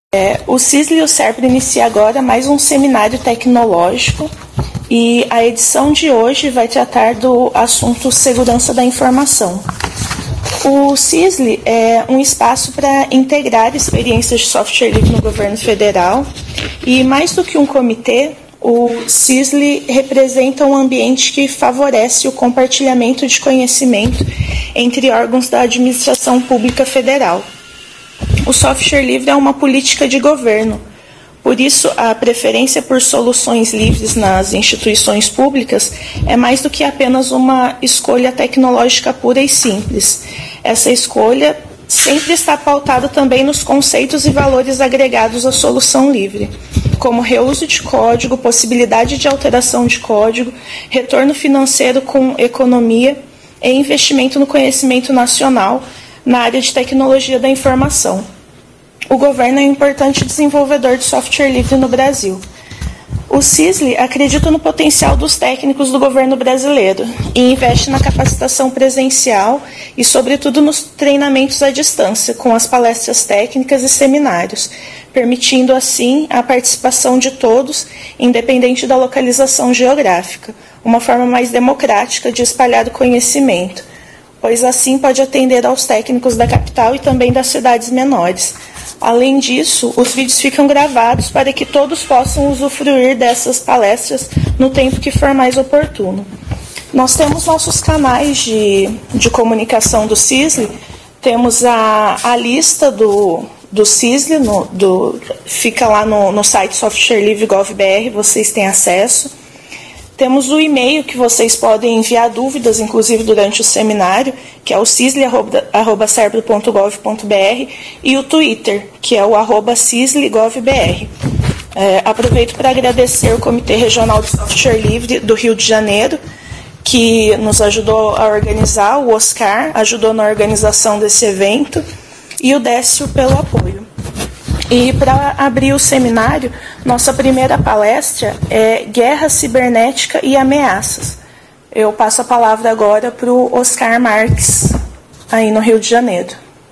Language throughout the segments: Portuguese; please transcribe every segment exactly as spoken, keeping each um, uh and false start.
É, o CISL e o SERPRO inicia agora mais um seminário tecnológico e a edição de hoje vai tratar do assunto segurança da informação. O CISL é um espaço para integrar experiências de software livre no governo federal e, mais do que um comitê, o CISL representa um ambiente que favorece o compartilhamento de conhecimento entre órgãos da administração pública federal. O software livre é uma política de governo, por isso a preferência por soluções livres nas instituições públicas é mais do que apenas uma escolha tecnológica pura e simples. Essa escolha sempre está pautada também nos conceitos e valores agregados à solução livre, como reuso de código, possibilidade de alteração de código, retorno financeiro com economia e investimento no conhecimento nacional na área de tecnologia da informação. O governo é um importante desenvolvedor de software livre no Brasil. O CISL acredita no potencial dos técnicos do governo brasileiro e investe na capacitação presencial e, sobretudo, nos treinamentos à distância, com as palestras técnicas e seminários, permitindo, assim, a participação de todos, independente da localização geográfica, uma forma mais democrática de espalhar o conhecimento, pois assim pode atender aos técnicos da capital e também das cidades menores. Além disso, os vídeos ficam gravados para que todos possam usufruir dessas palestras no tempo que for mais oportuno. Nós temos nossos canais de, de comunicação do CISL, temos a, a lista do, do CISL, no, do, fica lá no, no site software livre ponto gov ponto br, vocês têm acesso. Temos o e-mail que vocês podem enviar dúvidas, inclusive durante o seminário, que é o cisl arroba serpro ponto gov ponto br, e o Twitter, que é o arroba cisl.govbr. É, aproveito para agradecer o Comitê Regional de Software Livre do Rio de Janeiro, que nos ajudou a organizar, o Oscar ajudou na organização desse evento, e o Décio pelo apoio. E para abrir o seminário, nossa primeira palestra é Guerra Cibernética e Ameaças. Eu passo a palavra agora para o Oscar Marques, aí no Rio de Janeiro.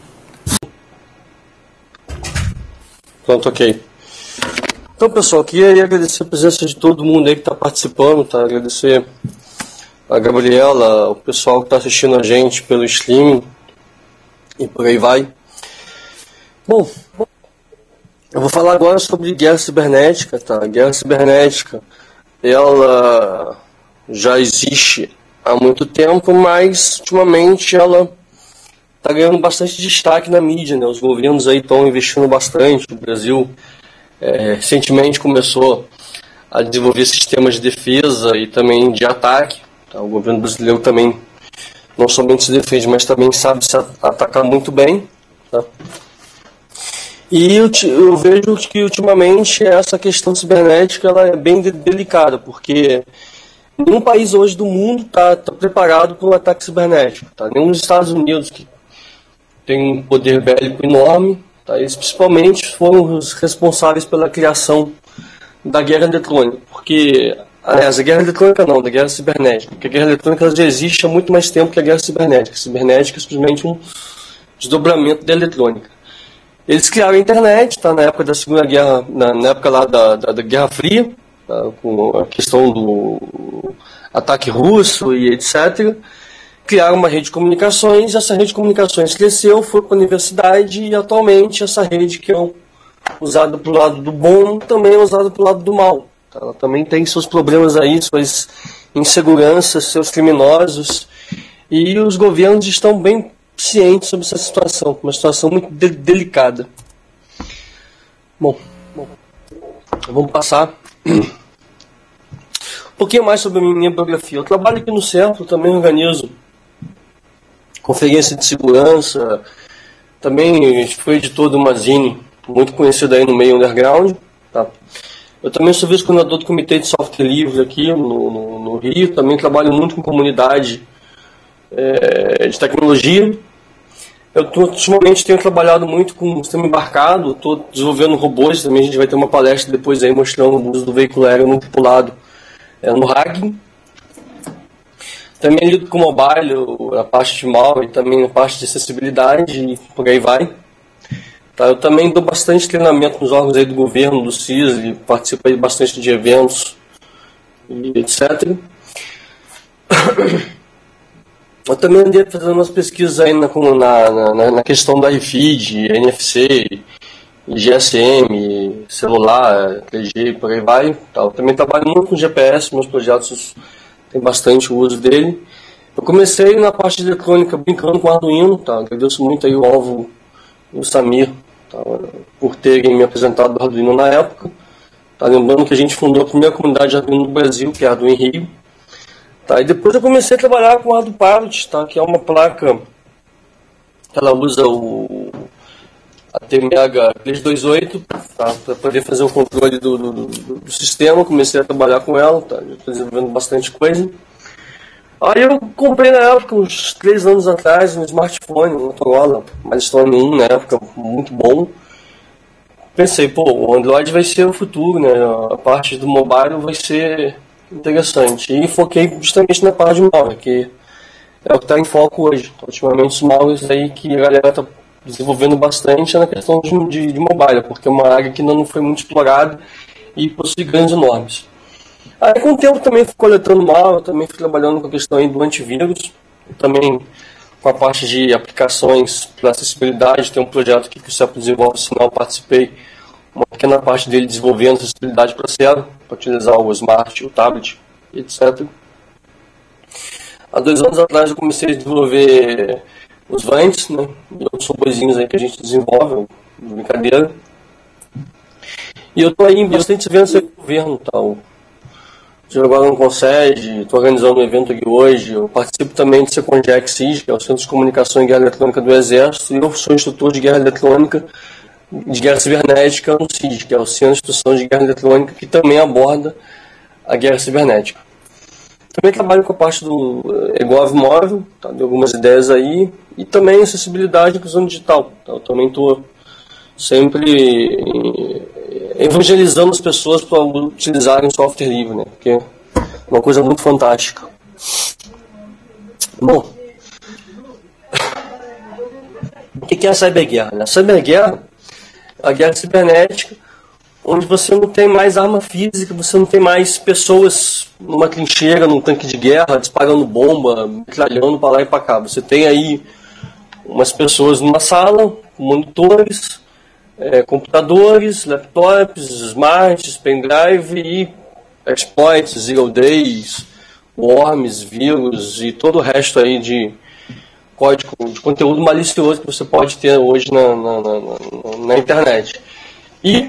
Pronto, ok. Então, pessoal, queria agradecer a presença de todo mundo aí que está participando, tá? Agradecer a Gabriela, o pessoal que está assistindo a gente pelo streaming e por aí vai. Bom, eu vou falar agora sobre guerra cibernética, tá? A guerra cibernética, ela já existe há muito tempo, mas ultimamente ela está ganhando bastante destaque na mídia, né? Os governos aí estão investindo bastante. O Brasil é, recentemente começou a desenvolver sistemas de defesa e também de ataque, tá? O governo brasileiro também não somente se defende, mas também sabe se atacar muito bem, tá? E eu, eu vejo que ultimamente essa questão cibernética ela é bem de, delicada, porque nenhum país hoje do mundo está tá preparado para um ataque cibernético. Tá? Nem os Estados Unidos, que tem um poder bélico enorme, tá? Eles principalmente foram os responsáveis pela criação da guerra eletrônica. Porque, aliás, a guerra eletrônica não, da guerra cibernética. Porque a guerra eletrônica ela já existe há muito mais tempo que a guerra cibernética. A cibernética é simplesmente um desdobramento da eletrônica. Eles criaram a internet, tá, na época da Segunda Guerra, na, na época lá da, da, da Guerra Fria, tá, com a questão do ataque russo e etcétera. Criaram uma rede de comunicações, essa rede de comunicações cresceu, foi para a universidade e atualmente essa rede que é usada para o lado do bom também é usada para o lado do mal. Tá? Ela também tem seus problemas aí, suas inseguranças, seus criminosos, e os governos estão bem ciente sobre essa situação, uma situação muito de delicada. Bom, bom, vamos passar um pouquinho mais sobre a minha biografia. Eu trabalho aqui no CERPRO, também organizo conferência de segurança, também fui editor do Mazine, muito conhecido aí no meio underground. Tá? Eu também sou vice-coordenador do Comitê de Software Livre aqui no, no, no Rio, também trabalho muito com comunidade é, de tecnologia. Eu tô, ultimamente tenho trabalhado muito com sistema embarcado, estou desenvolvendo robôs, também a gente vai ter uma palestra depois aí mostrando o uso do veículo aéreo no tripulado é, no Hacking. Também lido com mobile, a parte de mal e também a parte de acessibilidade e por aí vai. Tá? Eu também dou bastante treinamento nos órgãos aí do governo, do C I S, participo aí bastante de eventos, e etcétera. Eu também andei fazendo umas pesquisas aí na, na, na, na questão da I F I D, N F C, G S M, celular, três G, por aí vai. Tá? Eu também trabalho muito com G P S, meus projetos têm bastante uso dele. Eu comecei na parte de eletrônica brincando com Arduino, tá? Agradeço muito aí o Alvo e o Samir, tá? Por terem me apresentado o Arduino na época. Tá? Lembrando que a gente fundou a primeira comunidade de Arduino no Brasil, que é a Arduino Rio. Tá? E depois eu comecei a trabalhar com o Arduino Pilot, tá? Que é uma placa que ela usa o a T M H três dois oito, tá? Para poder fazer o controle do, do, do, do sistema. Comecei a trabalhar com ela, tá? Já estou desenvolvendo bastante coisa. Aí eu comprei na época, uns três anos atrás, um smartphone, um Motorola, Milestone um, na época, muito bom. Pensei, pô, o Android vai ser o futuro, né? A parte do mobile vai ser interessante. E foquei justamente na parte de malware, que é o que está em foco hoje. Ultimamente os malwares aí que a galera está desenvolvendo bastante é na questão de, de, de mobile, porque é uma área que ainda não foi muito explorada e possui grandes normas. Aí com o tempo também fui coletando malware, também fui trabalhando com a questão aí do antivírus, também com a parte de aplicações para acessibilidade. Tem um projeto aqui que o C E P desenvolve, sinal, participei, uma pequena parte dele desenvolvendo acessibilidade para cego, para utilizar o smart, o tablet, etcétera. Há dois anos atrás eu comecei a desenvolver os Vans, né, e outros robôzinhos aí que a gente desenvolve, brincadeira. E eu estou aí em bastante eventos do governo, tal. Eu agora não consegue, estou organizando um evento aqui hoje. Eu participo também do Seconjec C I S, que é o Centro de Comunicação e Guerra Eletrônica do Exército, e eu sou instrutor de Guerra Eletrônica, de Guerra Cibernética no C I S, que é o Centro de Instrução de Guerra Eletrônica, que também aborda a Guerra Cibernética. Também trabalho com a parte do EGOV móvel, tá, de algumas ideias aí, e também acessibilidade e inclusão digital. Tá, eu também estou sempre evangelizando as pessoas para utilizarem software livre, né? Porque é uma coisa muito fantástica. Bom, o que é a cyberguerra? A cyberguerra é a guerra cibernética, onde você não tem mais arma física, você não tem mais pessoas numa trincheira, num tanque de guerra, disparando bomba, metralhando para lá e para cá. Você tem aí umas pessoas numa sala, com monitores, É, computadores, laptops, smarts, pendrive e exploits, zero days, worms, vírus e todo o resto aí de código, de conteúdo malicioso que você pode ter hoje na, na, na, na internet. E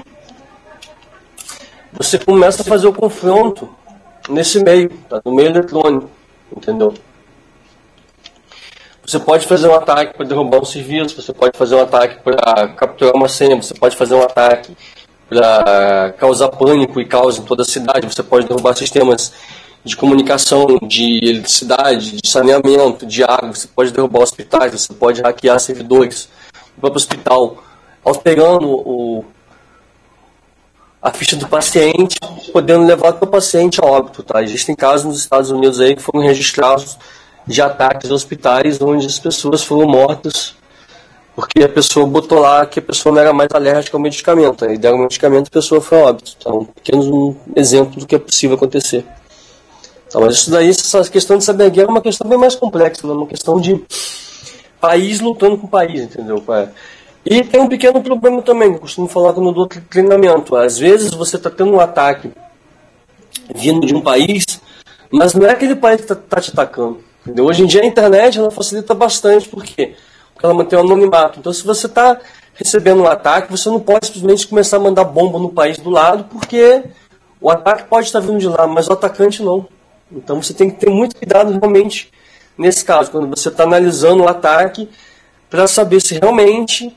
você começa a fazer o confronto nesse meio, tá? No meio eletrônico, entendeu? Você pode fazer um ataque para derrubar um serviço, você pode fazer um ataque para capturar uma senha, você pode fazer um ataque para causar pânico e caos em toda a cidade, você pode derrubar sistemas de comunicação, de eletricidade, de saneamento, de água, você pode derrubar hospitais, você pode hackear servidores do próprio hospital, alterando o, a ficha do paciente, podendo levar o paciente a óbito. Tá? Existem casos nos Estados Unidos aí que foram registrados de ataques a hospitais onde as pessoas foram mortas porque a pessoa botou lá que a pessoa não era mais alérgica ao medicamento. Aí deram o medicamento e a pessoa foi a óbito. Então, um pequeno exemplo do que é possível acontecer. Então, mas isso daí, essa questão de cyberguerra é uma questão bem mais complexa, né? Uma questão de país lutando com país, entendeu? E tem um pequeno problema também, que eu costumo falar quando eu dou treinamento. Às vezes você está tendo um ataque vindo de um país, mas não é aquele país que está tá te atacando. Entendeu? Hoje em dia a internet ela facilita bastante, por quê? Porque ela mantém o anonimato. Então se você está recebendo um ataque, você não pode simplesmente começar a mandar bomba no país do lado, porque o ataque pode estar vindo de lá, mas o atacante não. Então você tem que ter muito cuidado realmente nesse caso, quando você está analisando o ataque, para saber se realmente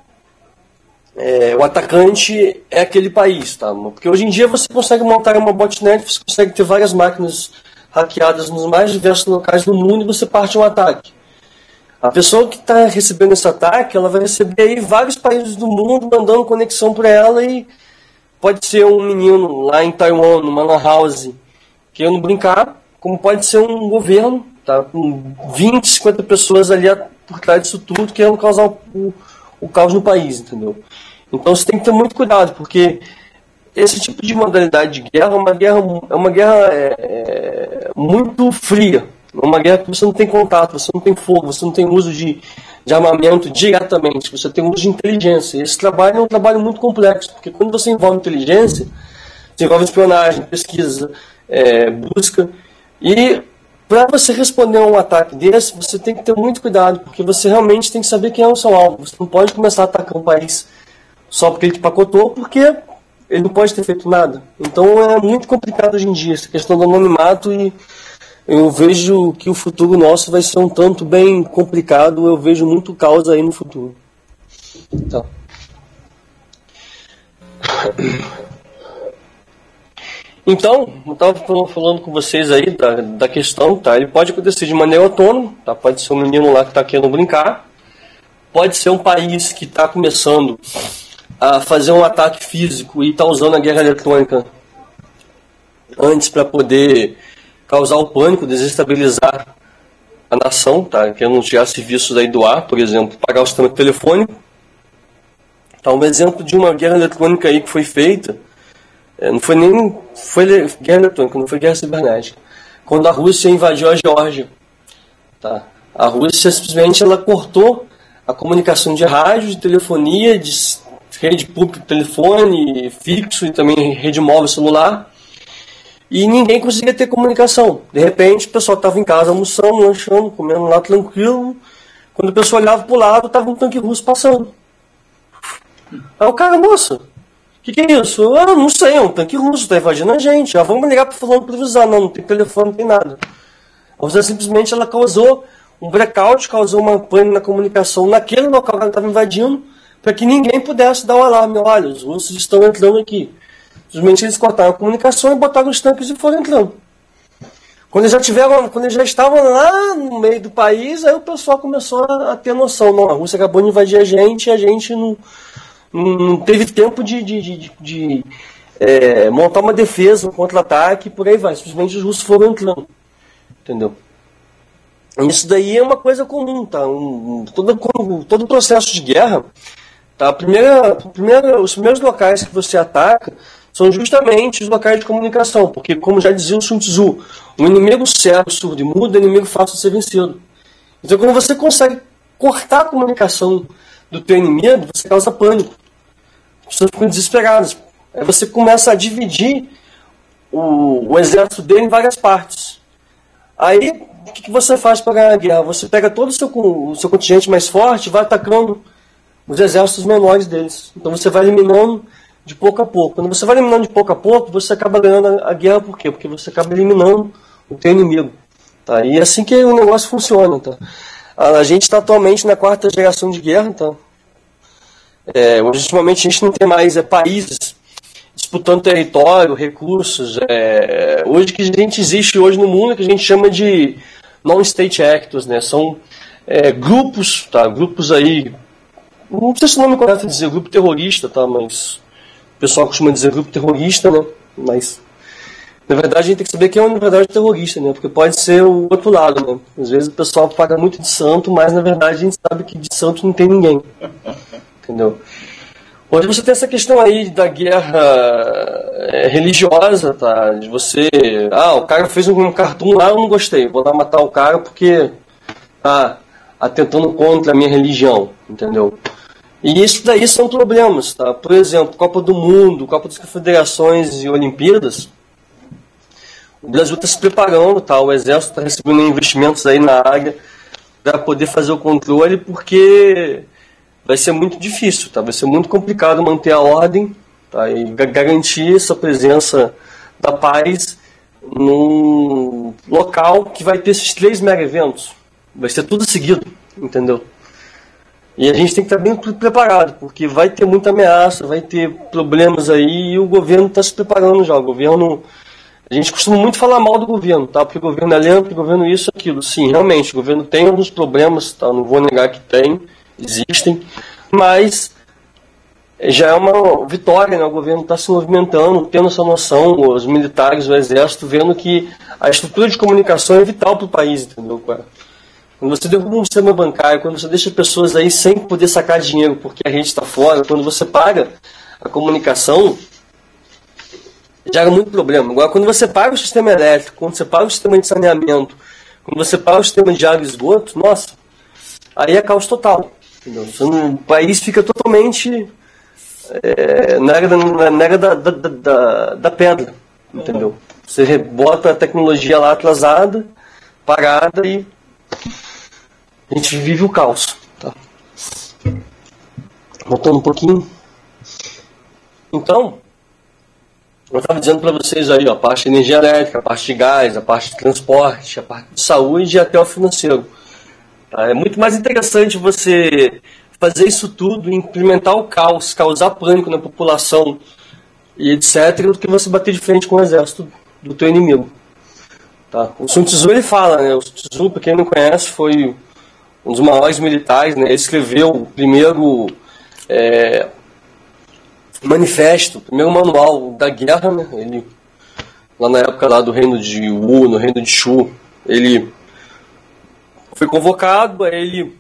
é, o atacante é aquele país. Tá? Porque hoje em dia você consegue montar uma botnet, você consegue ter várias máquinas hackeadas nos mais diversos locais do mundo e você parte um ataque. A pessoa que está recebendo esse ataque, ela vai receber aí vários países do mundo mandando conexão para ela, e pode ser um menino lá em Taiwan, numa lan house, querendo brincar, como pode ser um governo, tá, com vinte, cinquenta pessoas ali por trás disso tudo, querendo causar o, o caos no país, entendeu? Então você tem que ter muito cuidado, porque esse tipo de modalidade de guerra é uma guerra, é uma guerra é, é, muito fria, é uma guerra que você não tem contato, você não tem fogo, você não tem uso de, de armamento diretamente, você tem uso de inteligência. Esse trabalho é um trabalho muito complexo, porque quando você envolve inteligência, você envolve espionagem, pesquisa, é, busca, e para você responder a um ataque desse, você tem que ter muito cuidado, porque você realmente tem que saber quem é o seu alvo. Você não pode começar a atacar um país só porque ele te pacotou, porque ele não pode ter feito nada. Então é muito complicado hoje em dia essa questão do anonimato, e eu vejo que o futuro nosso vai ser um tanto bem complicado. Eu vejo muito caos aí no futuro. Então, então eu estava falando com vocês aí da, da questão, tá? Ele pode acontecer de maneira autônoma, tá? Pode ser um menino lá que está querendo brincar, pode ser um país que está começando a fazer um ataque físico e está usando a guerra eletrônica antes para poder causar o pânico, desestabilizar a nação, tá? Querendo tirar serviços aí do ar, por exemplo, pagar o sistema telefônico. Tá, um exemplo de uma guerra eletrônica aí que foi feita, é, não foi nem foi guerra eletrônica, não foi guerra cibernética, quando a Rússia invadiu a Geórgia. Tá? A Rússia simplesmente ela cortou a comunicação de rádio, de telefonia, de rede pública de telefone fixo e também rede móvel celular, e ninguém conseguia ter comunicação. De repente o pessoal estava em casa almoçando, lanchando, comendo lá tranquilo, quando o pessoal olhava para o lado estava um tanque russo passando. Aí o cara, moça, o que, que é isso? Eu ah, não sei, é um tanque russo, está invadindo a gente, já vamos ligar para o fulano para avisar. Não, não tem telefone, não tem nada. A Rússia simplesmente ela causou um blackout, causou uma pane na comunicação naquele local que ela estava invadindo, para que ninguém pudesse dar um alarme. Olha, os russos estão entrando aqui. Simplesmente eles cortaram a comunicação e botaram os tanques e foram entrando. Quando eles já tiveram, quando eles já estavam lá no meio do país, aí o pessoal começou a ter noção. Não, a Rússia acabou de invadir a gente e a gente não, não teve tempo de, de, de, de é, montar uma defesa, um contra-ataque, por aí vai. Simplesmente os russos foram entrando. Entendeu? Isso daí é uma coisa comum, tá? Um, todo, todo processo de guerra, tá? A primeira, a primeira, os primeiros locais que você ataca são justamente os locais de comunicação, porque, como já dizia o Sun Tzu, um inimigo cego, surdo e mudo é inimigo fácil de ser vencido. Então, quando você consegue cortar a comunicação do teu inimigo, você causa pânico. As pessoas ficam desesperadas. Aí você começa a dividir o, o exército dele em várias partes. Aí, o que, que você faz para ganhar a guerra? Você pega todo o seu, o seu contingente mais forte e vai atacando os exércitos menores deles. Então você vai eliminando de pouco a pouco. Quando você vai eliminando de pouco a pouco, você acaba ganhando a guerra. Por quê? Porque você acaba eliminando o teu inimigo. Tá? E é assim que o negócio funciona. Tá? A gente está atualmente na quarta geração de guerra. Tá? É, ultimamente a gente não tem mais é, países disputando território, recursos. É, hoje que a gente existe hoje no mundo, que a gente chama de non-state actors, né? São é, grupos, tá? Grupos aí, não sei se o nome correto é dizer grupo terrorista, tá? Mas o pessoal costuma dizer grupo terrorista, né? Mas na verdade a gente tem que saber quem é na verdade terrorista, né? Porque pode ser o outro lado, né? Às vezes o pessoal paga muito de santo, mas na verdade a gente sabe que de santo não tem ninguém, entendeu? Hoje você tem essa questão aí da guerra é, religiosa, tá? De você... Ah, o cara fez um cartoon lá, eu não gostei. Vou lá matar o cara porque tá atentando contra a minha religião, entendeu? E isso daí são problemas, tá? Por exemplo, Copa do Mundo, Copa das Confederações e Olimpíadas. O Brasil está se preparando, tá? O Exército está recebendo investimentos aí na área para poder fazer o controle, porque... vai ser muito difícil, tá? Vai ser muito complicado manter a ordem, tá? E garantir essa presença da paz num local que vai ter esses três mega eventos. Vai ser tudo seguido, entendeu? E a gente tem que estar bem preparado, porque vai ter muita ameaça, vai ter problemas aí, e o governo está se preparando já. O governo, a gente costuma muito falar mal do governo, tá? Porque o governo é lento, o governo isso, aquilo. Sim, realmente, o governo tem alguns problemas, tá? Não vou negar que tem. Existem, mas já é uma vitória, né? O governo está se movimentando, tendo essa noção, os militares, o exército, vendo que a estrutura de comunicação é vital para o país, entendeu? Quando você derruba um sistema bancário, quando você deixa pessoas aí sem poder sacar dinheiro porque a rede está fora, quando você paga a comunicação, gera muito problema. Agora, quando você paga o sistema elétrico, quando você paga o sistema de saneamento, quando você paga o sistema de água e esgoto, nossa, aí é caos total. Entendeu? O país fica totalmente é, na era, da, na era da, da, da, da pedra. Entendeu? Você bota a tecnologia lá atrasada, parada e a gente vive o caos. Tá? Voltando um pouquinho. Então, eu estava dizendo para vocês aí, ó, a parte de energia elétrica, a parte de gás, a parte de transporte, a parte de saúde e até o financeiro. Tá? É muito mais interessante você fazer isso tudo, implementar o caos, causar pânico na população e etcétera, do que você bater de frente com o exército do teu inimigo. Tá? O Sun Tzu, ele fala, né? O Sun Tzu, para quem não conhece, foi um dos maiores militares, né? Ele escreveu o primeiro é, manifesto, o primeiro manual da guerra, né? Ele, lá na época lá do reino de Wu, no reino de Shu, ele foi convocado, aí ele,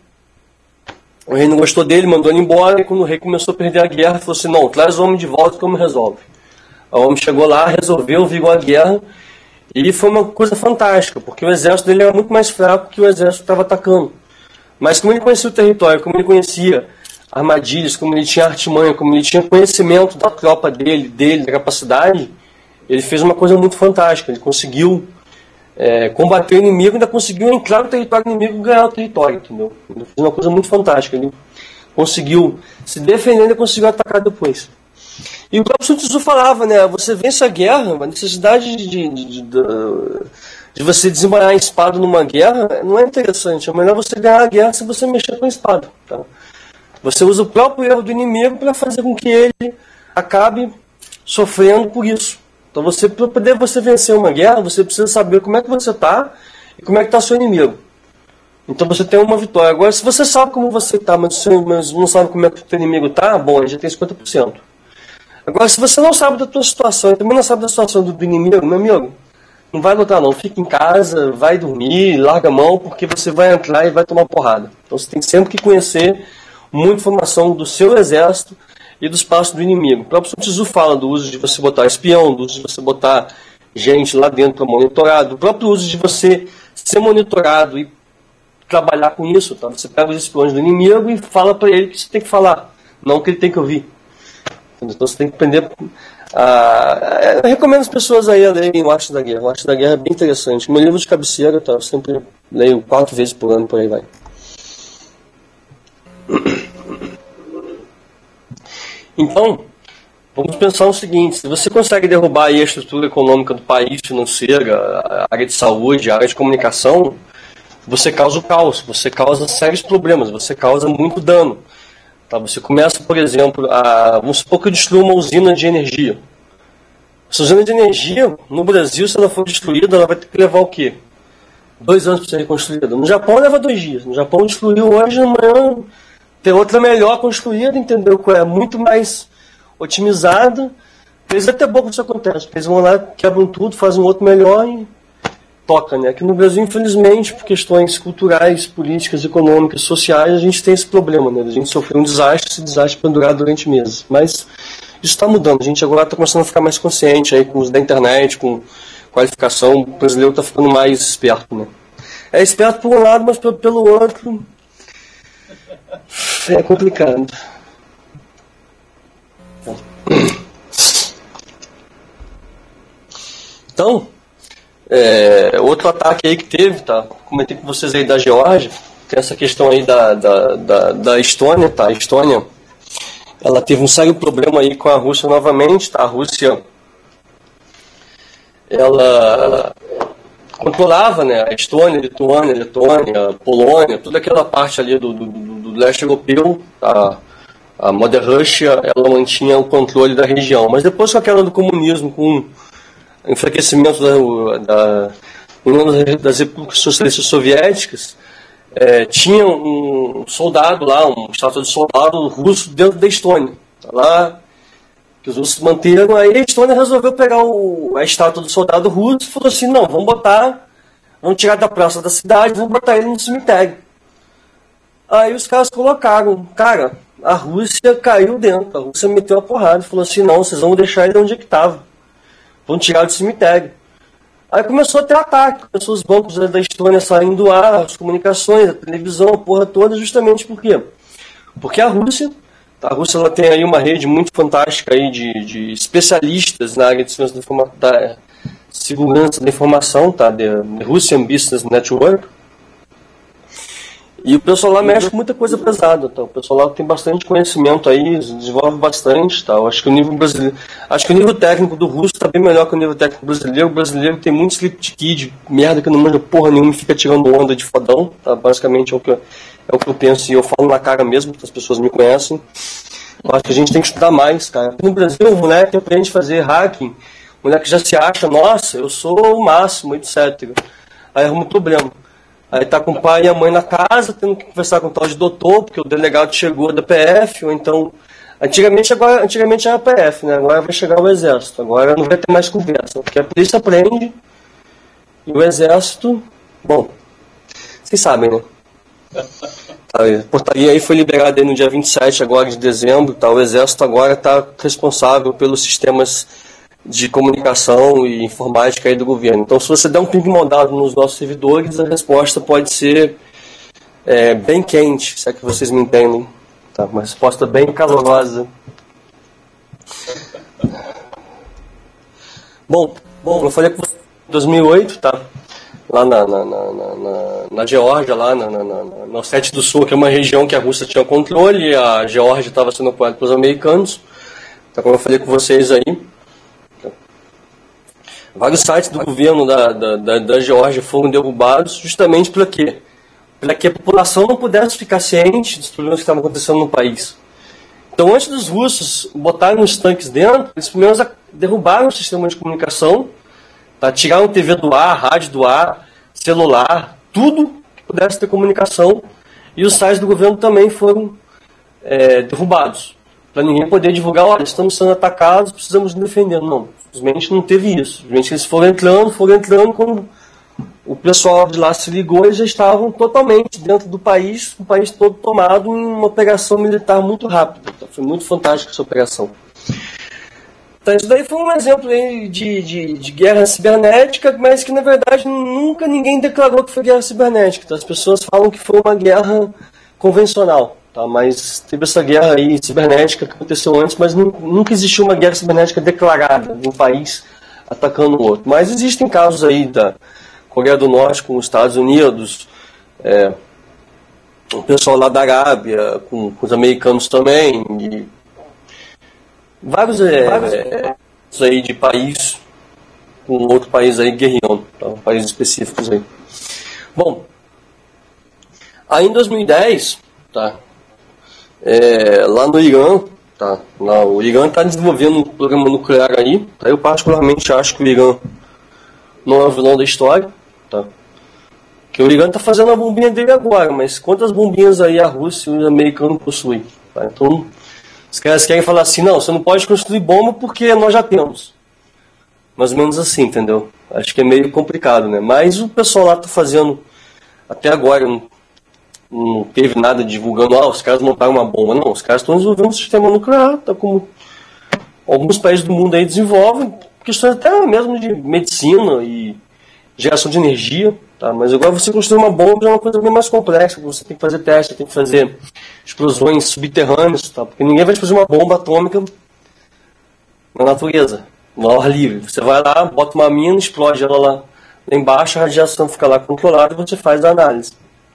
o rei não gostou dele, mandou ele embora, e quando o rei começou a perder a guerra, falou assim, não, traz o homem de volta que o homem resolve. O homem chegou lá, resolveu, virou a guerra, e foi uma coisa fantástica, porque o exército dele era muito mais fraco que o exército que estava atacando. Mas como ele conhecia o território, como ele conhecia armadilhas, como ele tinha artimanha, como ele tinha conhecimento da tropa dele, dele, da capacidade, ele fez uma coisa muito fantástica. Ele conseguiu é, combater o inimigo, ainda conseguiu entrar no território do inimigo e ganhar o território, entendeu? Ele fez uma coisa muito fantástica. Ele conseguiu se defender e ainda conseguiu atacar depois. E o próprio Sun Tzu falava, né? Você vence a guerra, a necessidade de, de, de, de, de você desembanhar a espada numa guerra não é interessante. É melhor você ganhar a guerra se você mexer com a espada. Tá? Você usa o próprio erro do inimigo para fazer com que ele acabe sofrendo por isso. Então, você, para poder você vencer uma guerra, você precisa saber como é que você está e como é que está seu inimigo. Então, você tem uma vitória. Agora, se você sabe como você está, mas você não sabe como é que o seu inimigo está, bom, aí já tem cinquenta por cento. Agora, se você não sabe da tua situação e também não sabe da situação do, do inimigo, meu amigo, não vai lutar não. Fica em casa, vai dormir, larga a mão, porque você vai entrar e vai tomar porrada. Então, você tem sempre que conhecer muita informação do seu exército e dos passos do inimigo. O próprio Sun Tzu fala do uso de você botar espião, do uso de você botar gente lá dentro para monitorar, do próprio uso de você ser monitorado e trabalhar com isso. Tá? Você pega os espiões do inimigo e fala para ele que você tem que falar, não o que ele tem que ouvir. Então você tem que aprender. A... Eu recomendo as pessoas aí a lerem o Arte da Guerra. O Arte da Guerra é bem interessante. Meu livro de cabeceira, tá? Eu sempre leio quatro vezes por ano, por aí vai. Então, vamos pensar o seguinte: se você consegue derrubar aí a estrutura econômica do país, financeira, a área de saúde, a área de comunicação, você causa o caos, você causa sérios problemas, você causa muito dano. Tá? Você começa, por exemplo, a, vamos supor que eu destrua uma usina de energia. Essa usina de energia, no Brasil, se ela for destruída, ela vai ter que levar o quê? Dois anos para ser reconstruída. No Japão leva dois dias. No Japão destruiu hoje, amanhã tem outra melhor construída, entendeu? É muito mais otimizada. Eles até bom que isso acontece. Eles vão lá, quebram tudo, fazem um outro melhor e toca, né? Aqui no Brasil, infelizmente, por questões culturais, políticas, econômicas, sociais, a gente tem esse problema, né? A gente sofreu um desastre, esse desastre pode durar durante meses. Mas isso está mudando. A gente agora está começando a ficar mais consciente aí com o uso da internet, com qualificação. O brasileiro está ficando mais esperto, né? É esperto por um lado, mas pelo outro é complicado. Então, é, outro ataque aí que teve, tá? Comentei com vocês aí da Geórgia, tem essa questão aí da, da, da, da Estônia, tá? A Estônia, ela teve um sério problema aí com a Rússia novamente, tá? A Rússia, ela controlava, né? A Estônia, a Lituânia, a Letônia, a Polônia, toda aquela parte ali do, do, do, do leste europeu, tá? A Mother Russia, ela mantinha o controle da região. Mas depois com a queda do comunismo, com o enfraquecimento da, da União das Repúblicas Socialistas Soviéticas, é, tinha um soldado lá, um estátua de soldado russo dentro da Estônia. Tá lá, que os russos manteram. Aí a Estônia resolveu pegar o, a estátua do soldado russo e falou assim, não, vamos botar vão tirar da praça da cidade, vão botar ele no cemitério. Aí os caras colocaram, cara, a Rússia caiu dentro, a Rússia meteu a porrada e falou assim, não, vocês vão deixar ele onde é que estava, vão tirar do cemitério. Aí começou a ter ataque, começou os bancos da Estônia saindo do ar, as comunicações, a televisão, a porra toda, justamente por quê? Porque a Rússia, a Rússia ela tem aí uma rede muito fantástica aí de, de especialistas na área de segurança da, informa da, segurança da informação, tá? The Russian Business Network. E o pessoal lá mexe com muita coisa pesada, tá? O pessoal lá tem bastante conhecimento aí, desenvolve bastante, tá? Eu acho que o nível brasileiro, acho que o nível técnico do russo está bem melhor que o nível técnico brasileiro. O brasileiro tem muito script kid, merda que não manda porra nenhuma e fica tirando onda de fodão, tá? Basicamente é o que eu, é o que eu penso e eu falo na cara mesmo, que as pessoas me conhecem. Eu acho que a gente tem que estudar mais, cara. No Brasil, o moleque aprende a fazer hacking, o moleque já se acha, nossa, eu sou o máximo, etcétera. Aí arruma um problema. Aí tá com o pai e a mãe na casa, tendo que conversar com o tal de doutor, porque o delegado chegou da P F, ou então... Antigamente, agora, antigamente era a P F, né? Agora vai chegar o Exército. Agora não vai ter mais conversa, porque a polícia prende e o Exército... Bom, vocês sabem, né? A portaria aí foi liberada aí no dia vinte e sete agora de dezembro, tá? O Exército agora está responsável pelos sistemas de comunicação e informática aí do governo. Então, se você der um ping mandado nos nossos servidores, a resposta pode ser é, bem quente, se é que vocês me entendem. Tá? Uma resposta bem calorosa. Bom, bom, eu falei com você em dois mil e oito, tá? Lá na, na, na, na, na Geórgia, lá na, na, na, na Ossétia do Sul, que é uma região que a Rússia tinha controle, e a Geórgia estava sendo apoiada pelos americanos. Então, como eu falei com vocês aí, vários sites do governo da, da, da, da Geórgia foram derrubados justamente para quê? Para que a população não pudesse ficar ciente dos problemas que estavam acontecendo no país. Então, antes dos russos botarem os tanques dentro, eles primeiro derrubaram o sistema de comunicação, tá? Tiraram T V do ar, rádio do ar, celular, tudo que pudesse ter comunicação, e os sites do governo também foram é, derrubados, para ninguém poder divulgar, olha, estamos sendo atacados, precisamos nos defender. Não, simplesmente não teve isso. Simplesmente eles foram entrando, foram entrando, quando o pessoal de lá se ligou, eles já estavam totalmente dentro do país, o país todo tomado em uma operação militar muito rápida. Então, foi muito fantástica essa operação. Então, isso daí foi um exemplo aí de, de, de guerra cibernética, mas que na verdade nunca ninguém declarou que foi guerra cibernética. Então, as pessoas falam que foi uma guerra convencional. Tá, mas teve essa guerra aí cibernética que aconteceu antes, mas nunca existiu uma guerra cibernética declarada de um país atacando o outro. Mas existem casos aí da Coreia do Norte com os Estados Unidos, é, o pessoal lá da Arábia, com, com os americanos também, e vários, é, vários é, aí de país com outro país aí guerreando, tá, países específicos aí. Bom, aí em dois mil e dez, tá, É, lá no Irã, tá? Lá, o Irã está desenvolvendo um programa nuclear aí, tá? Eu particularmente acho que o Irã não é o vilão da história, tá? Que o Irã está fazendo a bombinha dele agora, mas quantas bombinhas aí a Rússia e os americanos possuem? Tá? Então, os caras querem falar assim, não, você não pode construir bomba porque nós já temos. Mais ou menos assim, entendeu? Acho que é meio complicado, né? Mas o pessoal lá está fazendo, até agora, não não teve nada divulgando, ah, os caras montaram uma bomba. Não, os caras estão desenvolvendo um sistema nuclear, tá, como alguns países do mundo aí desenvolvem, questões até mesmo de medicina e geração de energia, tá? Mas agora você construir uma bomba é uma coisa bem mais complexa, você tem que fazer testes, tem que fazer explosões subterrâneas, tá? Porque ninguém vai fazer uma bomba atômica na natureza, no ar livre. Você vai lá, bota uma mina, explode ela lá, lá embaixo, a radiação fica lá controlada e você faz a análise.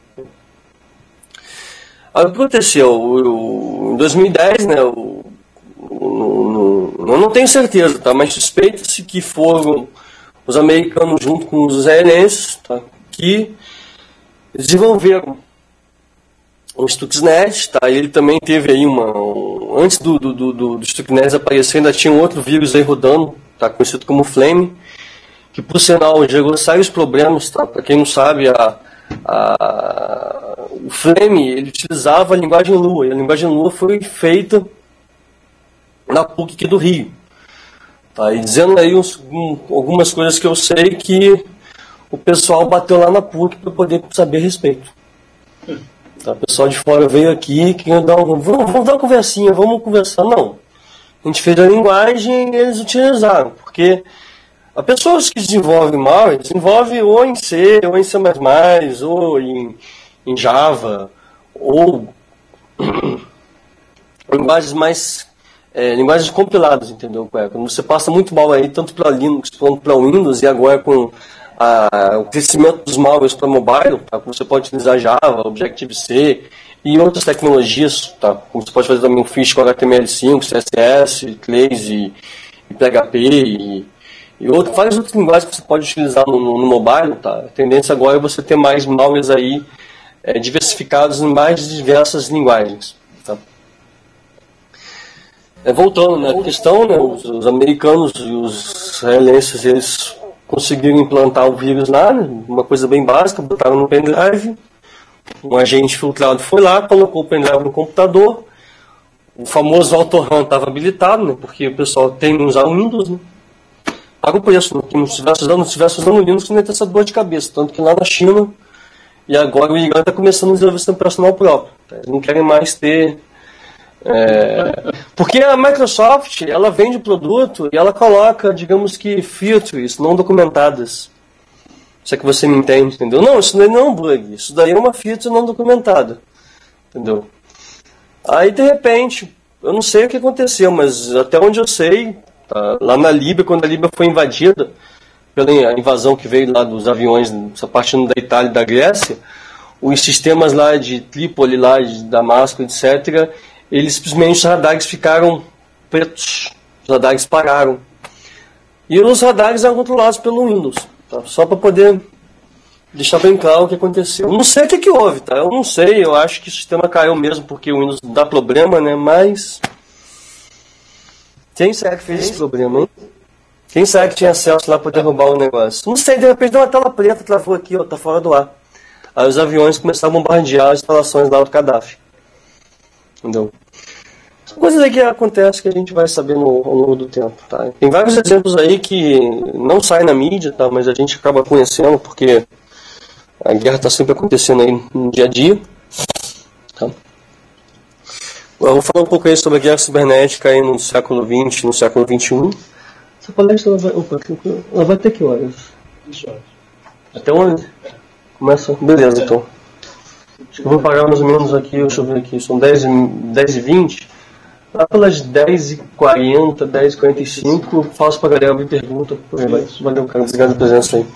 Aí o que aconteceu? O, o, em dois mil e dez, né, o, o, o, eu não tenho certeza, tá, mas suspeita-se que foram os americanos junto com os israelenses, tá, que desenvolveram um Stuxnet, tá, ele também teve aí uma... Um, antes do, do, do, do Stuxnet aparecer, ainda tinha um outro vírus aí rodando, tá, conhecido como Flame, que por sinal gerou sérios problemas, tá, para quem não sabe, a... A, o Flame ele utilizava a linguagem Lua, e a linguagem Lua foi feita na P U C aqui do Rio. Tá, e dizendo aí uns, um, algumas coisas que eu sei, que o pessoal bateu lá na P U C para poder saber a respeito. Tá, o pessoal de fora veio aqui, que dar um, vamos, vamos dar uma conversinha, vamos conversar. Não. A gente fez a linguagem e eles utilizaram, porque as pessoas que desenvolvem mal, desenvolvem ou em C, ou em C mais mais, ou em, em Java, ou linguagens mais, é, linguagens compiladas, entendeu? Quando você passa muito mal aí, tanto para Linux quanto para Windows, e agora com a, o crescimento dos malwares para mobile, tá? Você pode utilizar Java, Objective-C e outras tecnologias, tá? Como você pode fazer também um fish com H T M L cinco, C S S, Lazy, e P H P e, e outro, várias outras linguagens que você pode utilizar no, no, no mobile, tá? A tendência agora é você ter mais malwares aí é, diversificados em mais diversas linguagens, tá? É, voltando, né, a questão, né, os, os americanos e os israelenses, eles conseguiram implantar o vírus lá, né, uma coisa bem básica, botaram no pendrive, um agente filtrado foi lá, colocou o pendrive no computador, o famoso AutoRun estava habilitado, né, porque o pessoal tem que usar o Windows, né, paga o preço, né, que não estivesse usando, não estivesse usando o Linux, não ia ter essa dor de cabeça, tanto que lá na China, e agora o Irã está começando a desenvolver sistema operacional próprio, tá, eles não querem mais ter... É, porque a Microsoft, ela vende o produto e ela coloca, digamos que, features não documentadas. Se é que você me entende, entendeu? Não, isso daí não é um bug, isso daí é uma feature não documentada, entendeu? Aí, de repente, eu não sei o que aconteceu, mas até onde eu sei, tá, lá na Líbia, quando a Líbia foi invadida, pela invasão que veio lá dos aviões, partindo da Itália e da Grécia, os sistemas lá de Trípoli, lá de Damasco, etcétera, eles simplesmente, os radares ficaram pretos, os radares pararam. E os radares eram controlados pelo Windows, tá? Só para poder deixar bem claro o que aconteceu. Eu não sei o que, que houve, tá? Eu não sei, eu acho que o sistema caiu mesmo porque o Windows dá problema, né? Mas quem será que fez esse problema, hein? Quem será que tinha acesso lá para derrubar o negócio? Não sei, de repente deu uma tela preta, travou aqui, ó, tá fora do ar. Aí os aviões começaram a bombardear as instalações lá do Gaddafi. Entendeu? São coisas aí que acontecem que a gente vai saber no, ao longo do tempo, tá? Tem vários exemplos aí que não saem na mídia, tá? Mas a gente acaba conhecendo porque a guerra está sempre acontecendo aí no dia a dia, tá? Eu vou falar um pouco aí sobre a guerra cibernética aí no século vinte, no século vinte e um. Essa palestra ela vai, opa, ela vai ter que horas? vinte horas. Até onde? Começa? Beleza, então. Eu vou parar mais ou menos aqui, deixa eu ver aqui, são dez e vinte. Lá pelas dez e quarenta, dez e quarenta e cinco, eu faço pra galera abrir pergunta. Valeu, cara, obrigado pela presença aí.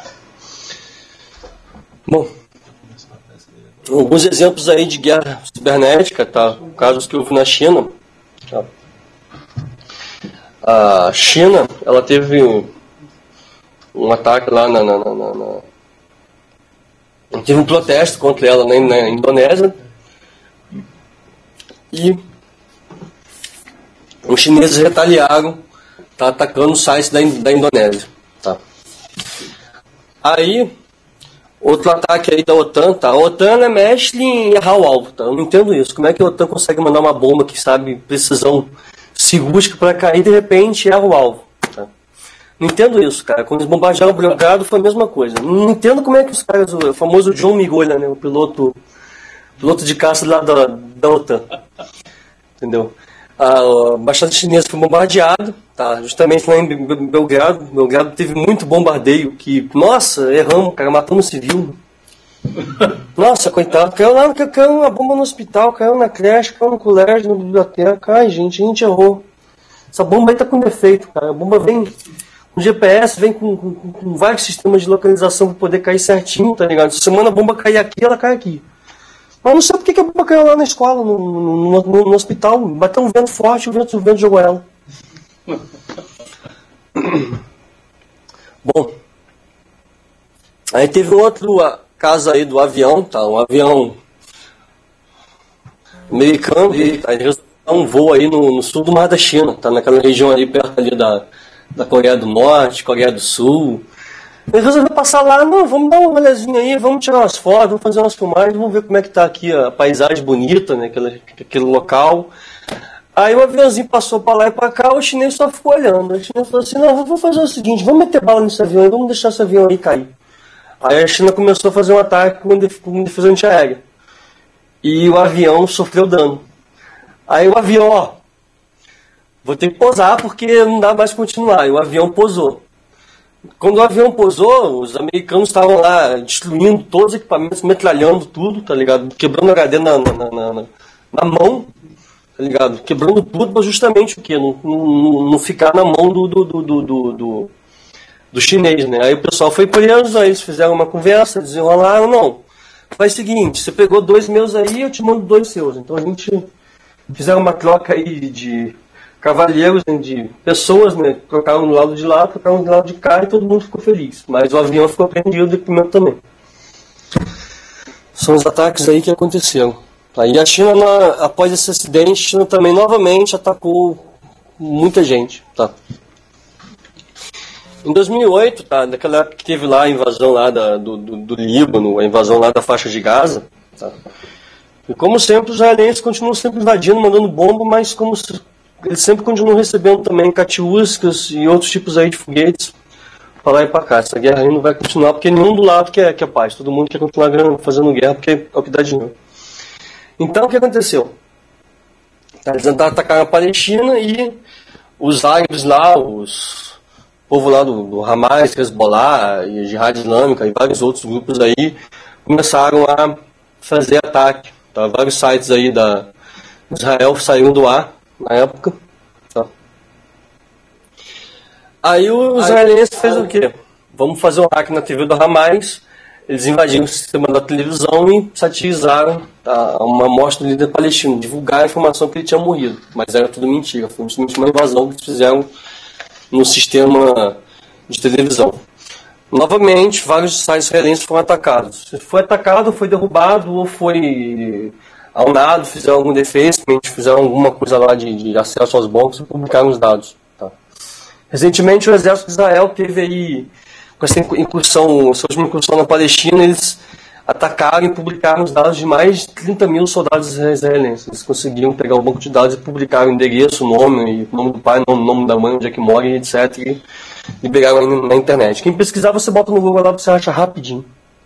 Bom, alguns exemplos aí de guerra cibernética, tá? Casos que houve na China. Tá? A China, ela teve um ataque lá na... na, na, na Teve um protesto contra ela na, na Indonésia e os chineses retaliaram, tá, atacando os sites da, da Indonésia. Tá. Aí, outro ataque aí da OTAN, tá? A OTAN ela mexe em errar o alvo, tá? Eu não entendo isso. Como é que a OTAN consegue mandar uma bomba que sabe precisão cirúrgica para cair e de repente erra o alvo? Tá? Não entendo isso, cara. Quando eles bombardearam o Belgrado foi a mesma coisa. Não entendo como é que os caras, o famoso John Migolha, né, o piloto, piloto de caça lá da, da OTAN, entendeu? A embaixada chinesa foi bombardeada, tá? Justamente lá em Belgrado. Belgrado teve muito bombardeio, que, nossa, erramos, cara, matamos civil. Nossa, coitado, caiu lá, caiu uma bomba no hospital, caiu na creche, caiu no colégio, na biblioteca. Ai, gente, a gente errou. Essa bomba aí tá com defeito, cara. A bomba vem com G P S, vem com, com, com vários sistemas de localização para poder cair certinho, tá ligado? Se semana a bomba cair aqui, ela cai aqui. Mas não sei por que a bomba caiu lá na escola, no, no, no, no hospital. Bateu um vento forte, o vento, o vento jogou ela. Bom, aí teve outro caso aí do avião, tá? Um avião americano, tá? Ele resolveu dar um voo aí no, no sul do Mar da China, tá? Naquela região ali perto ali da, da Coreia do Norte, Coreia do Sul. Ele resolveu passar lá, não, vamos dar uma olhadinha aí, vamos tirar umas fotos, vamos fazer umas filmagens, vamos ver como é que tá aqui a paisagem bonita, né, aquele, aquele local. Aí o aviãozinho passou para lá e para cá, o chinês só ficou olhando. O chinês falou assim, não, vamos fazer o seguinte, vamos meter bala nesse avião aí, vamos deixar esse avião aí cair. Aí a China começou a fazer um ataque com defesa antiaérea. E o avião sofreu dano. Aí o avião, ó, vou ter que pousar porque não dá mais continuar. E o avião pousou. Quando o avião pousou, os americanos estavam lá destruindo todos os equipamentos, metralhando tudo, tá ligado? Quebrando H D na, na, na, na, na mão, tá ligado? Quebrando tudo para justamente o quê? Não, não, não ficar na mão do, do, do, do, do, do chinês, né? Aí o pessoal foi preso, aí eles fizeram uma conversa, desenrolaram, não. Faz o seguinte, você pegou dois meus aí, eu te mando dois seus. Então a gente fizeram uma troca aí de cavalheiros, né, de pessoas, né? Trocaram do lado de lá, trocaram do lado de cá e todo mundo ficou feliz. Mas o avião ficou apreendido, o equipamento também. São os ataques aí que aconteceram. Aí a China, na, após esse acidente, a China também novamente atacou muita gente, tá? Em dois mil e oito, tá, naquela época que teve lá a invasão lá da, do, do, do Líbano, a invasão lá da faixa de Gaza, tá? E como sempre, os israelenses continuam sempre invadindo, mandando bomba, mas como se, eles sempre continuam recebendo também catiuscas e outros tipos aí de foguetes para lá e para cá. Essa guerra aí não vai continuar porque nenhum do lado quer, quer paz, todo mundo quer continuar fazendo guerra porque é o que dá dinheiro. Então o que aconteceu? Eles atacaram a Palestina e os árabes lá, os o povo lá do, do Hamas, Hezbollah e Jihad Islâmica e vários outros grupos aí começaram a fazer ataque. Tá? Vários sites aí da Israel saíram do ar na época. Tá? Aí os israelenses fez o quê? Vamos fazer um hack na T V do Hamas. Eles invadiram o sistema da televisão e satirizaram, tá, uma amostra do líder palestino, divulgaram a informação que ele tinha morrido. Mas era tudo mentira, foi simplesmente uma invasão que eles fizeram no sistema de televisão. Novamente, vários sites israelenses foram atacados. Se foi atacado, foi derrubado ou foi aunado, fizeram algum defeito, fizeram alguma coisa lá de, de acesso aos bancos e publicaram os dados. Tá. Recentemente, o exército de Israel teve aí, com essa incursão, essa última incursão na Palestina, eles atacaram e publicaram os dados de mais de trinta mil soldados israelenses. Eles conseguiram pegar o banco de dados e publicaram o endereço, o nome, o nome do pai, o nome da mãe, onde é que mora, etcétera. E liberaram aí na internet. Quem pesquisar, você bota no Google lá, você acha rapidinho.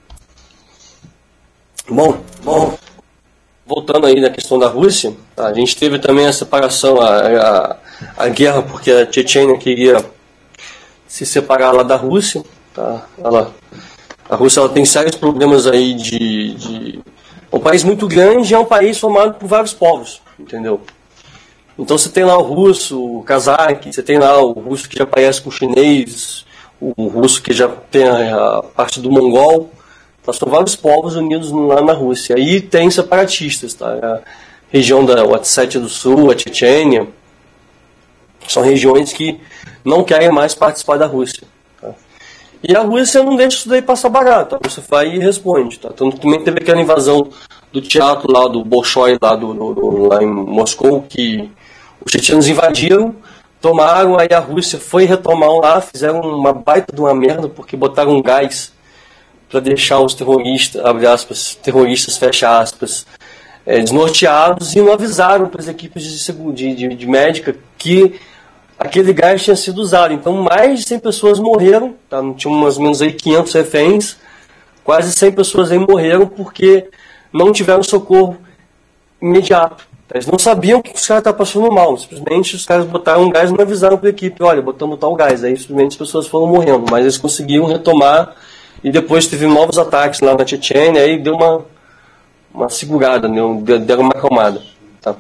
Bom, bom, voltando aí na questão da Rússia, tá, a gente teve também a separação, a, a, a guerra, porque a Chechênia queria se separar lá da Rússia. Tá, ela... A Rússia ela tem sérios problemas aí de, de... É um país muito grande e é um país formado por vários povos, entendeu? Então você tem lá o russo, o cazaque, você tem lá o russo que já parece com o chinês, o russo que já tem a, a parte do mongol. Então, são vários povos unidos lá na Rússia. Aí tem separatistas, tá? A região da Ossétia do Sul, a Chechênia, são regiões que não querem mais participar da Rússia. E a Rússia não deixa isso daí passar barato. A Rússia vai e responde. Tá? Então, também teve aquela invasão do teatro lá do Bolshoi, lá, do, do, do, lá em Moscou, que os chechenos invadiram, tomaram, aí a Rússia foi retomar lá, fizeram uma baita de uma merda, porque botaram um gás para deixar os terroristas, abre aspas, terroristas, fecha aspas, é, desnorteados, e não avisaram para as equipes de, de, de, de médica que aquele gás tinha sido usado. Então mais de cem pessoas morreram, tá? Tinha mais ou menos aí quinhentos reféns, quase cem pessoas aí morreram porque não tiveram socorro imediato. Eles não sabiam que os caras estavam passando mal, simplesmente os caras botaram um gás e não avisaram para a equipe, olha, botamos tal gás, aí simplesmente as pessoas foram morrendo, mas eles conseguiram retomar e depois teve novos ataques lá na Chechênia, aí deu uma, uma segurada, deram uma acalmada. Tá?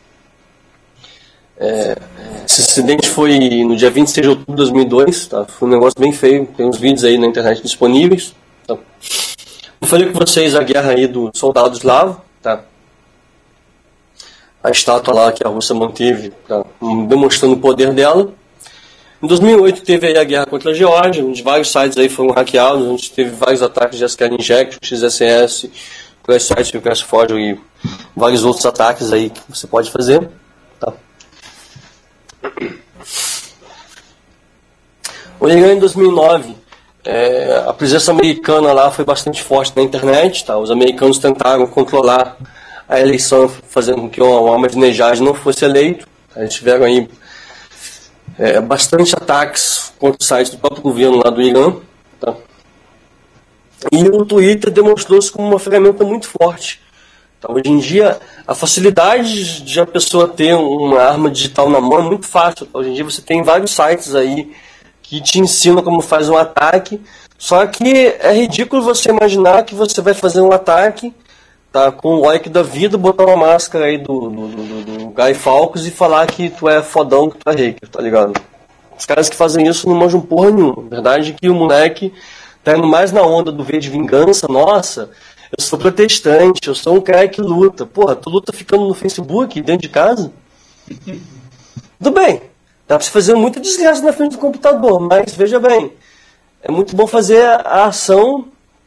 É, esse acidente foi no dia vinte e seis de outubro de dois mil e dois, tá? Foi um negócio bem feio, tem uns vídeos aí na internet disponíveis. Tá? Eu falei com vocês a guerra aí do soldado eslavo, tá? A estátua lá que a Rússia manteve, tá? Demonstrando o poder dela. Em dois mil e oito teve aí a guerra contra a Geórgia, onde vários sites aí foram hackeados, onde teve vários ataques de S Q L Injection, X S S, Crash Sites, Crash Forge e vários outros ataques aí que você pode fazer. Tá? O Irã em dois mil e nove, é, a presença americana lá foi bastante forte na internet. Tá? Os americanos tentaram controlar a eleição, fazendo com que o Ahmadinejad não fosse eleito. Eles tiveram aí é, bastante ataques contra os sites do próprio governo lá do Irã. Tá? E o Twitter demonstrou-se como uma ferramenta muito forte. Então, hoje em dia, a facilidade de a pessoa ter uma arma digital na mão é muito fácil. Hoje em dia você tem vários sites aí que te ensinam como faz um ataque. Só que é ridículo você imaginar que você vai fazer um ataque, tá, com o like da vida, botar uma máscara aí do, do, do, do Guy Fawkes e falar que tu é fodão, que tu é hacker, tá ligado? Os caras que fazem isso não manjam porra nenhuma. A verdade é que o moleque tá indo mais na onda do V de vingança. Nossa, eu sou protestante, eu sou um cara que luta. Porra, tu luta ficando no Facebook, dentro de casa? Tudo bem, dá pra você fazer muita desgraça na frente do computador, mas veja bem, é muito bom fazer a ação,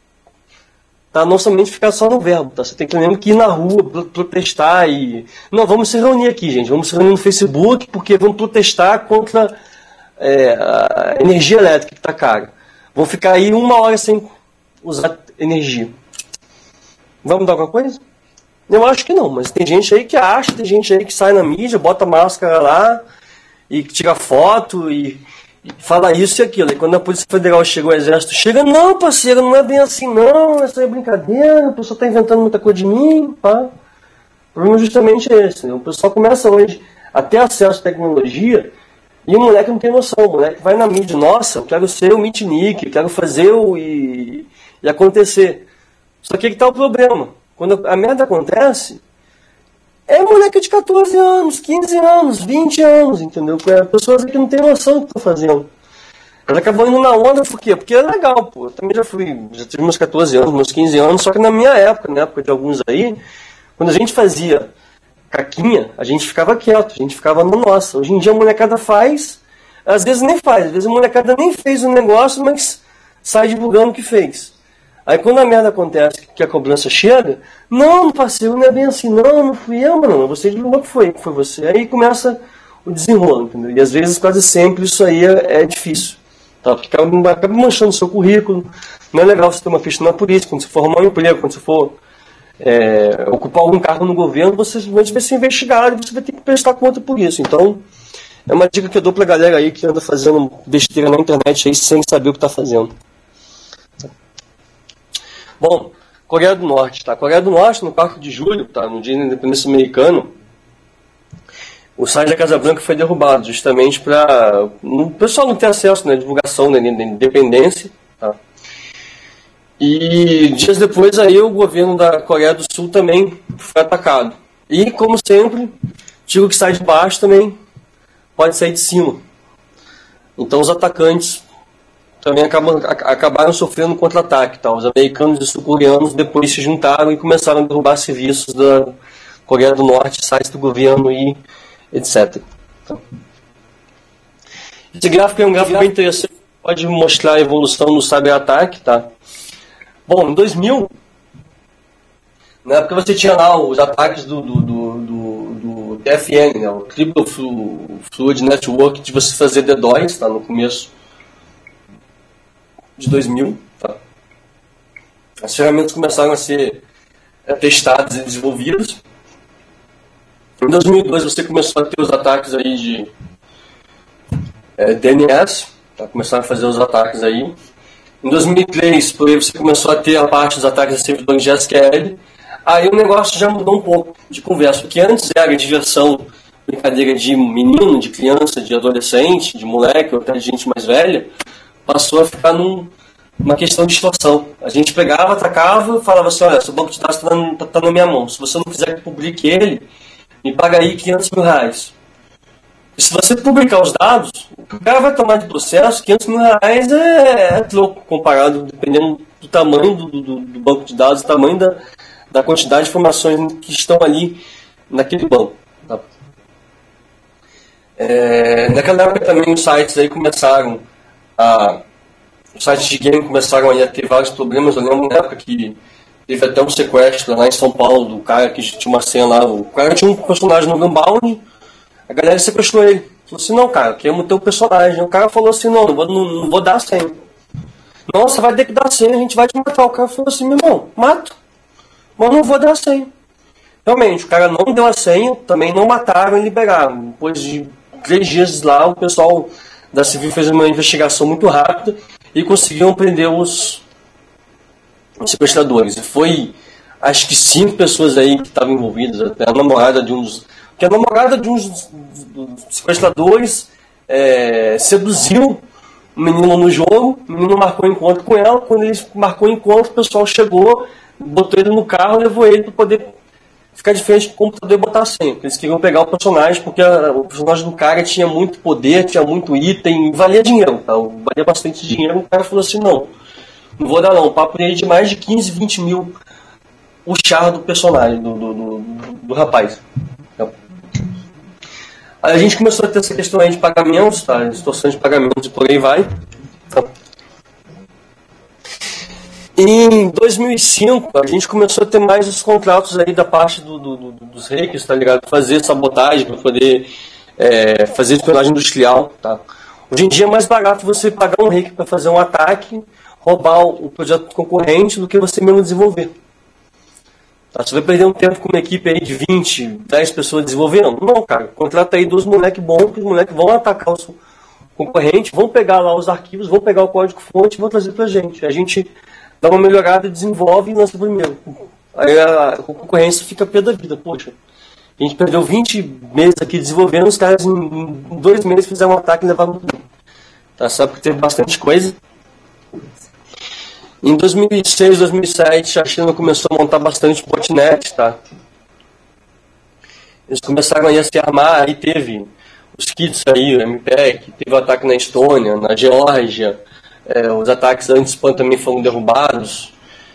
tá? Não somente ficar só no verbo, tá? Você tem que mesmo que ir na rua, protestar e... Não, vamos se reunir aqui, gente, vamos se reunir no Facebook porque vamos protestar contra é, a energia elétrica que tá cara. Vou ficar aí uma hora sem usar energia. Vai mudar alguma coisa? Eu acho que não, mas tem gente aí que acha, tem gente aí que sai na mídia, bota máscara lá e tira foto e, e fala isso e aquilo. E quando a Polícia Federal chega, o Exército chega, não, parceiro, não é bem assim não, essa é brincadeira, o pessoal está inventando muita coisa de mim, pá. O problema é justamente esse, né? O pessoal começa hoje a ter acesso à tecnologia e o moleque não tem noção, o moleque vai na mídia, nossa, eu quero ser o Mitnick, eu quero fazer o e, e acontecer. Só que aqui está o problema. Quando a merda acontece, é moleque de quatorze anos, quinze anos, vinte anos, entendeu? É pessoas que não têm noção do que estão fazendo. Ela acabou indo na onda por quê? Porque é legal, pô. Eu também já fui, já tive meus quatorze anos, meus quinze anos, só que na minha época, na época de alguns aí, quando a gente fazia caquinha, a gente ficava quieto, a gente ficava no nossa. Hoje em dia a molecada faz, às vezes nem faz, às vezes a molecada nem fez o negócio, mas sai divulgando o que fez. Aí quando a merda acontece, que a cobrança chega, não, parceiro, não é bem assim, não, não fui eu, mano, você divulgou que foi, que foi você. Aí começa o desenrolo, entendeu? E às vezes, quase sempre, isso aí é, é difícil, tá? Porque acaba, acaba manchando o seu currículo, não é legal você ter uma ficha na polícia, quando você for arrumar um emprego, quando você for é, ocupar algum cargo no governo, você vai ser investigado e você vai ter que prestar conta por isso. Então, é uma dica que eu dou pra galera aí que anda fazendo besteira na internet aí sem saber o que tá fazendo. Bom, Coreia do Norte, tá? Coreia do Norte, no quatro de julho, tá? No dia da independência americana, o site da Casa Branca foi derrubado, justamente para o pessoal não ter acesso, né, divulgação da independência, tá? E dias depois aí o governo da Coreia do Sul também foi atacado. E, como sempre, digo que sai de baixo também pode sair de cima. Então os atacantes também acabam, acabaram sofrendo contra-ataque. Tá? Os americanos e os sul-coreanos depois se juntaram e começaram a derrubar serviços da Coreia do Norte, sites do governo e etcétera. Tá? Esse gráfico é um gráfico bem interessante, pode mostrar a evolução do cyber-ataque. Tá? Bom, em dois mil, na época você tinha lá os ataques do, do, do, do, do T F N, né? O Triple Fluid Network, de você fazer DDoS, tá? No começo de dois mil, tá? As ferramentas começaram a ser testadas e desenvolvidas. Em dois mil e dois você começou a ter os ataques aí de é, D N S, tá? Começaram a fazer os ataques aí. Em dois mil e três, por aí, você começou a ter a parte dos ataques a servidores de S Q L. Aí o negócio já mudou um pouco de conversa, porque antes era diversão, brincadeira de menino, de criança, de adolescente, de moleque, ou até de gente mais velha, passou a ficar num, numa questão de extorsão. A gente pegava, atacava, falava assim, olha, seu banco de dados está na, tá na minha mão, se você não quiser que publique ele, me paga aí quinhentos mil reais. E se você publicar os dados, o cara vai tomar de processo, quinhentos mil reais é, é louco comparado, dependendo do tamanho do, do, do banco de dados, do tamanho da, da quantidade de informações que estão ali naquele banco. Tá? É, naquela época também os sites aí começaram a... Os sites de game começaram a ter vários problemas. Eu lembro na época que teve até um sequestro lá em São Paulo do cara que tinha uma cena lá. O cara tinha um personagem no Gunbound, a galera sequestrou ele. Falou assim, não, cara, queremos ter o personagem. O cara falou assim, não, não vou, não, não vou dar a senha. Nossa, vai ter que dar a senha, a gente vai te matar. O cara falou assim, meu irmão, mato, mas não vou dar a senha. Realmente, o cara não deu a senha, também não mataram e liberaram. Depois de três dias lá, o pessoal da Civil fez uma investigação muito rápida e conseguiram prender os, sequestradores. E foi, acho que cinco pessoas aí que estavam envolvidas, até a namorada de uns... Que a namorada de uns sequestradores é, seduziu o menino no jogo, o menino marcou encontro com ela, quando ele marcou encontro, o pessoal chegou, botou ele no carro e levou ele para poder ficar de frente do computador e botar a senha. Eles queriam pegar o personagem, porque a, o personagem do cara tinha muito poder, tinha muito item, valia dinheiro, tá? Valia bastante dinheiro. O cara falou assim, não, não vou dar não. O papo dele de mais de quinze, vinte mil o char do personagem, do, do, do, do rapaz. Então, aí a gente começou a ter essa questão aí de pagamentos, tá? Distorções de pagamentos e por aí vai. Então, em dois mil e cinco, a gente começou a ter mais os contratos aí da parte do, do, do, dos hackers, tá ligado? Fazer sabotagem para poder é, fazer espionagem industrial, tá? Hoje em dia é mais barato você pagar um hacker para fazer um ataque, roubar o projeto concorrente do que você mesmo desenvolver. Tá? Você vai perder um tempo com uma equipe aí de vinte, dez pessoas desenvolvendo? Não, cara. Contrata aí dois moleques bons, que os moleques vão atacar o concorrente, vão pegar lá os arquivos, vão pegar o código-fonte e vão trazer pra gente. A gente dá uma melhorada, desenvolve e lança primeiro. Aí a concorrência fica pé da vida. Poxa, a gente perdeu vinte meses aqui desenvolvendo, os caras em dois meses fizeram um ataque e levaram tudo. Tá? Sabe que teve bastante coisa. Em dois mil e seis, dois mil e sete, a China começou a montar bastante botnet, tá? Eles começaram aí a se armar, aí teve os kits aí, o M P E C, teve o ataque na Estônia, na Geórgia, é, os ataques anti-spam também foram derrubados.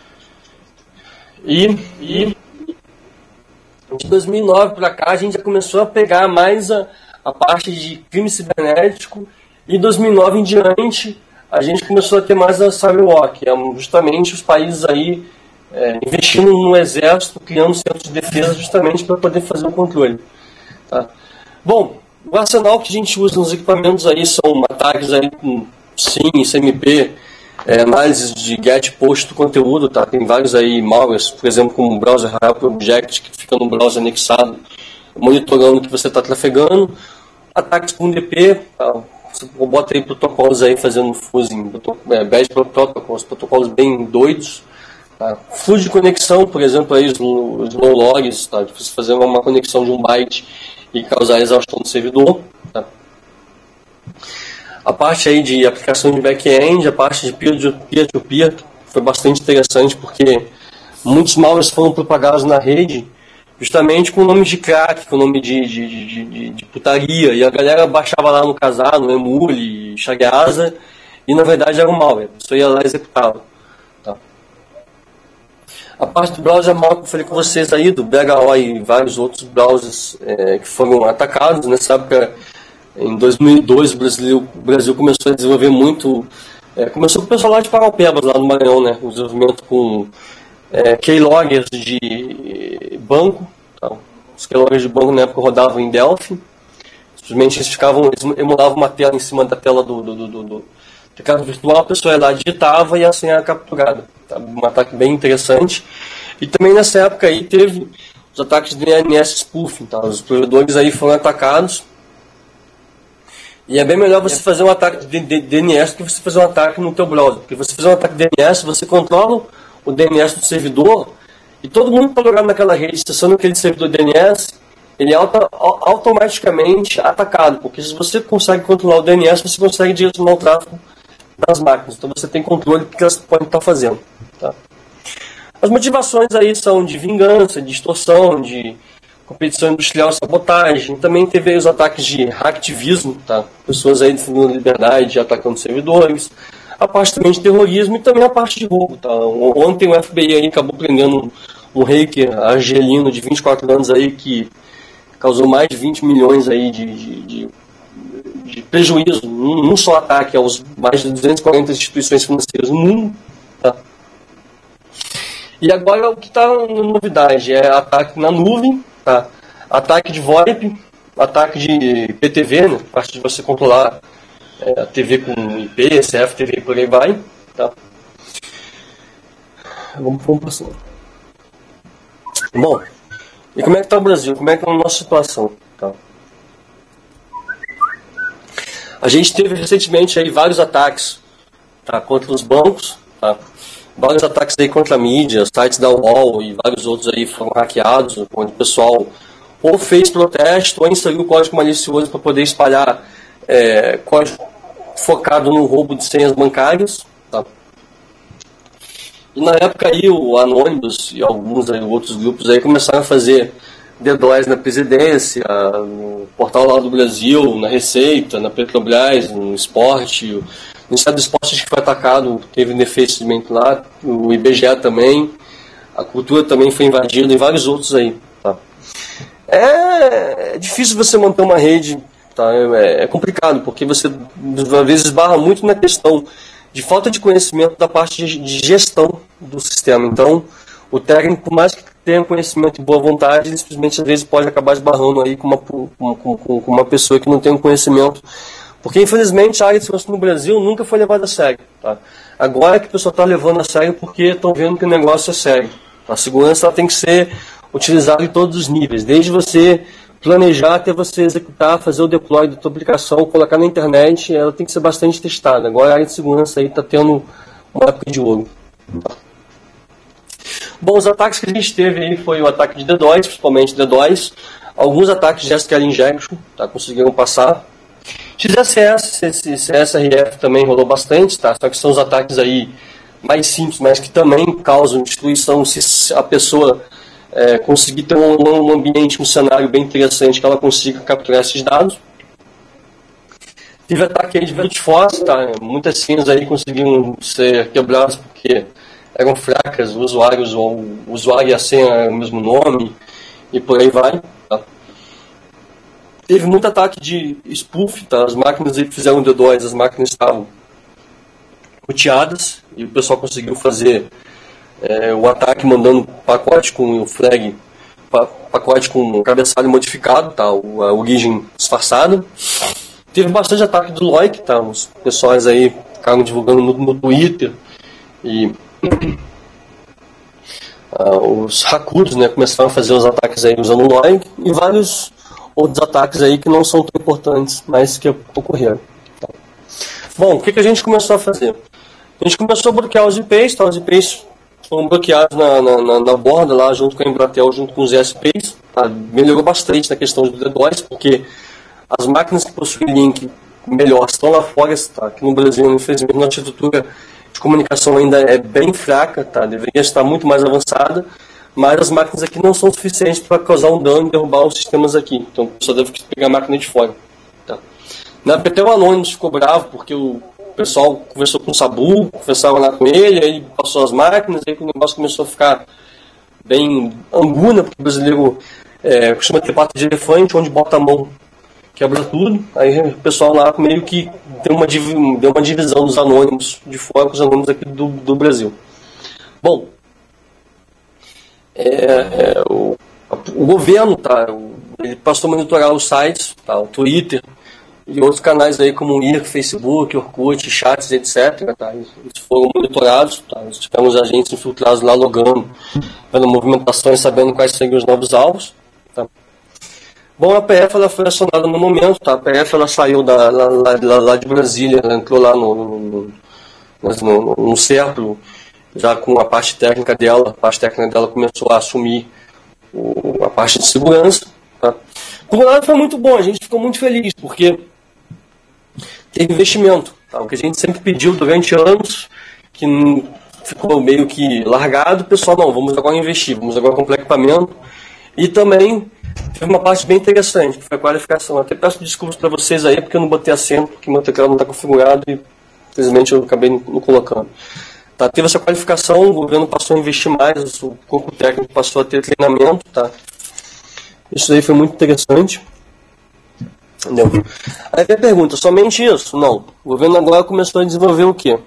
E, e de dois mil e nove para cá a gente já começou a pegar mais a, a parte de crime cibernético, e em dois mil e nove em diante a gente começou a ter mais a cyberwar, que é justamente os países aí é, investindo no exército, criando centros de defesa justamente para poder fazer o controle. Tá? Bom, o arsenal que a gente usa nos equipamentos aí são ataques aí com S I M, C M P, é, análise de get post do conteúdo, tá? Tem vários aí malwares, por exemplo, como o browser help object, que fica no browser anexado, monitorando o que você está trafegando, ataques com D P, tá? Você bota aí protocolos aí fazendo fusing, é, bad protocols, protocolos bem doidos. Tá? Fluxo de conexão, por exemplo, aí, os, os slow logs, tá? Você fazer uma conexão de um byte e causar exaustão do servidor. Tá? A parte aí de aplicação de back-end, a parte de peer-to-peer foi bastante interessante, porque muitos malwares foram propagados na rede justamente com o nome de crack, com o nome de, de, de, de, de putaria, e a galera baixava lá no Kazaa, no Emule, Shageasa, e na verdade era um malware, isso ia lá e executava. Tá? A parte do browser mal que eu falei com vocês aí, do B H O e vários outros browsers é, que foram atacados, nessa época, em dois mil e dois, o Brasil, o Brasil começou a desenvolver muito, é, começou com o pessoal lá de Paraupebas, lá no Maranhão, né, o desenvolvimento com É, keyloggers de banco, tá? Os keyloggers de banco na época rodavam em Delphi, simplesmente eles ficavam, eles emulavam uma tela em cima da tela do, do, do, do teclado virtual, a pessoa ia lá, digitava e a senha era capturada, tá? Um ataque bem interessante. E também nessa época aí teve os ataques de D N S spoofing, tá? Os provedores aí foram atacados, e é bem melhor você fazer um ataque de D N S do que você fazer um ataque no teu browser, porque você fazer um ataque de D N S, você controla o D N S do servidor, e todo mundo está logado naquela rede, acessando aquele servidor D N S, ele é auto, automaticamente atacado, porque se você consegue controlar o D N S, você consegue direcionar o tráfego das máquinas, então você tem controle do que elas podem estar fazendo. Tá? As motivações aí são de vingança, de extorsão, de competição industrial, sabotagem, também teve aí os ataques de hacktivismo, tá? Pessoas aí defendendo liberdade, atacando servidores, a parte também de terrorismo e também a parte de roubo. Tá? Ontem o F B I aí acabou prendendo um hacker argelino de vinte e quatro anos aí que causou mais de vinte milhões aí de, de, de, de prejuízo num, num só ataque aos mais de duzentas e quarenta instituições financeiras no mundo. Tá? E agora o que está na novidade é ataque na nuvem, tá? Ataque de VoIP, ataque de P T V, né? Parte de você controlar É, a T V com I P, C F T V, por aí vai, tá? Vamos, vamos passando. Bom, e como é que está o Brasil? Como é que é a nossa situação? Tá? A gente teve recentemente aí vários ataques, tá, contra os bancos, tá? vários ataques aí contra a mídia, sites da U O L e vários outros aí foram hackeados, onde o pessoal ou fez protesto ou inseriu código malicioso para poder espalhar é, código focado no roubo de senhas bancárias. Tá? E na época aí o Anonymous e alguns aí, outros grupos aí começaram a fazer DDoS na presidência, no Portal lá do Brasil, na Receita, na Petrobras, no Esporte. O Ministério do Esporte que foi atacado, teve defeito lá, o I B G E também, a Cultura também foi invadida e vários outros aí. Tá? É, é difícil você manter uma rede, tá? é, é complicado, porque você às vezes esbarra muito na questão de falta de conhecimento da parte de gestão do sistema. Então, o técnico, por mais que tenha conhecimento e boa vontade, ele simplesmente às vezes pode acabar esbarrando aí com uma, com, com, com uma pessoa que não tem um conhecimento. Porque, infelizmente, a área de segurança no Brasil nunca foi levada a sério. Tá? Agora que o pessoal está levando a sério porque estão vendo que o negócio é sério. A segurança ela tem que ser utilizada em todos os níveis, desde você planejar até você executar, fazer o deploy da sua aplicação, colocar na internet, ela tem que ser bastante testada. Agora a área de segurança está tendo uma época de ouro. Tá? Bom, os ataques que a gente teve aí foi o ataque de DDoS, principalmente DDoS, alguns ataques de S Q L Injection, tá, conseguiram passar. X S S, C S R F também rolou bastante, tá, só que são os ataques aí mais simples, mas que também causam destruição se a pessoa é, conseguir ter um, um ambiente, um cenário bem interessante que ela consiga capturar esses dados. Teve ataque aí de brute force, tá, muitas senhas aí conseguiram ser quebradas porque eram fracas, o usuário, o usuário e a senha eram o mesmo nome, e por aí vai. Tá? Teve muito ataque de spoof, tá? As máquinas aí fizeram DDoS, as máquinas estavam roteadas, e o pessoal conseguiu fazer é, o ataque mandando pacote com o flag, pacote com o cabeçalho modificado, tá? A origem disfarçada. Teve bastante ataque do Loic, tá? Os pessoais aí ficaram divulgando no, no Twitter, e Uh, os hackudos, né, começaram a fazer os ataques aí usando o Loic e vários outros ataques aí que não são tão importantes, mas que ocorreram. Tá? Bom, o que, que a gente começou a fazer? A gente começou a bloquear os I Ps, tá? Os I Ps foram bloqueados na, na, na, na borda lá junto com a Embratel, junto com os E S Ps. Tá? Melhorou bastante na questão do DDoS, porque as máquinas que possuem link melhor estão lá fora, tá? Aqui no Brasil, infelizmente, na arquitetura de comunicação ainda é bem fraca, tá? Deveria estar muito mais avançada, mas as máquinas aqui não são suficientes para causar um dano e derrubar os sistemas aqui. Então o pessoal deve pegar a máquina de fora. Tá? Na até o Anonymous ficou bravo porque o pessoal conversou com o Sabu, conversava lá com ele, aí passou as máquinas, aí o negócio começou a ficar bem anguna, porque o brasileiro é, costuma ter pata de elefante, onde bota a mão quebra tudo. Aí o pessoal lá meio que deu uma, deu uma divisão dos anônimos de fora com os anônimos aqui do, do Brasil. Bom, é, é, o, o governo tá, ele passou a monitorar os sites, tá, o Twitter e outros canais aí como o I R C, Facebook, Orkut, chats, etcétera. Tá, eles foram monitorados, tá, nós tivemos agentes infiltrados lá logando, vendo movimentações, sabendo quais seriam os novos alvos. Tá. Bom, a P F ela foi acionada no momento, tá? A P F ela saiu da, lá, lá, lá de Brasília, ela entrou lá no, no, no, no círculo, já com a parte técnica dela, a parte técnica dela começou a assumir o, a parte de segurança. Tá? Por um lado foi muito bom, a gente ficou muito feliz, porque teve investimento, tá? O que a gente sempre pediu durante anos, que ficou meio que largado, o pessoal, não, vamos agora investir, vamos agora comprar equipamento, e também teve uma parte bem interessante, que foi a qualificação. Até peço desculpas para vocês aí, porque eu não botei acento, porque meu teclado não está configurado e, infelizmente, eu acabei não colocando. Tá, teve essa qualificação, o governo passou a investir mais, o corpo técnico passou a ter treinamento. Tá? Isso aí foi muito interessante. Entendeu? Aí vem a pergunta, somente isso? Não. O governo agora começou a desenvolver o quê?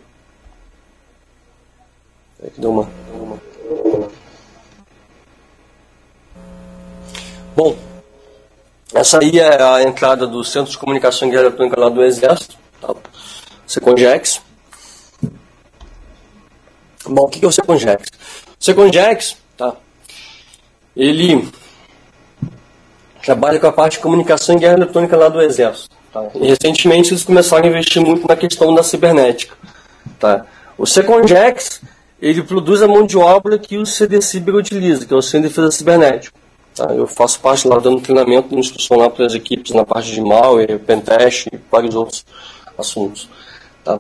Deu uma... Deu uma... Bom, essa aí é a entrada do Centro de Comunicação e Guerra Eletrônica lá do Exército, tá? Secongex. Bom, o que é o Secongex? O Secongex, tá? Ele trabalha com a parte de comunicação e guerra eletrônica lá do Exército. Tá? E recentemente eles começaram a investir muito na questão da cibernética. Tá? O Secongex, ele produz a mão de obra que o C D Ciber utiliza, que é o Centro de Defesa Cibernética. Tá? Eu faço parte lá dando treinamento de instrução lá para as equipes na parte de malware, pentest e vários outros assuntos. Tá?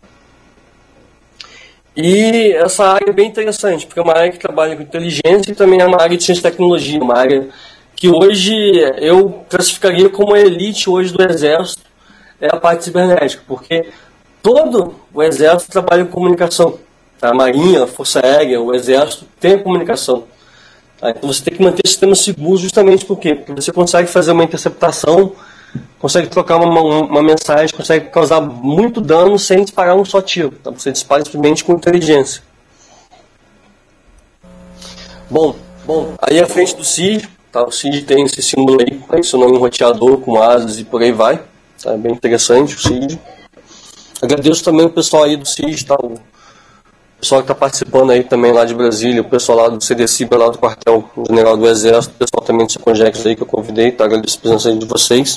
E essa área é bem interessante, porque é uma área que trabalha com inteligência e também é uma área de ciência e tecnologia, uma área que hoje eu classificaria como a elite hoje do Exército, é a parte cibernética, porque todo o Exército trabalha com comunicação. Tá? A Marinha, a Força Aérea, o Exército tem comunicação. Tá? Então você tem que manter o sistema seguro justamente por quê? Porque você consegue fazer uma interceptação, consegue trocar uma, uma, uma mensagem, consegue causar muito dano sem disparar um só tiro. Tá? Você dispara simplesmente com inteligência. Bom, bom, aí à frente do C I D, tá? O C I D tem esse símbolo aí, tem seu nome roteador com asas e por aí vai. Tá? É bem interessante o C I D. Agradeço também o pessoal aí do C I D, tá? O pessoal que está participando aí também lá de Brasília, o pessoal lá do C D C, lá do quartel general do Exército, o pessoal também do Secongex aí que eu convidei, tá? Agradeço a presença aí de vocês.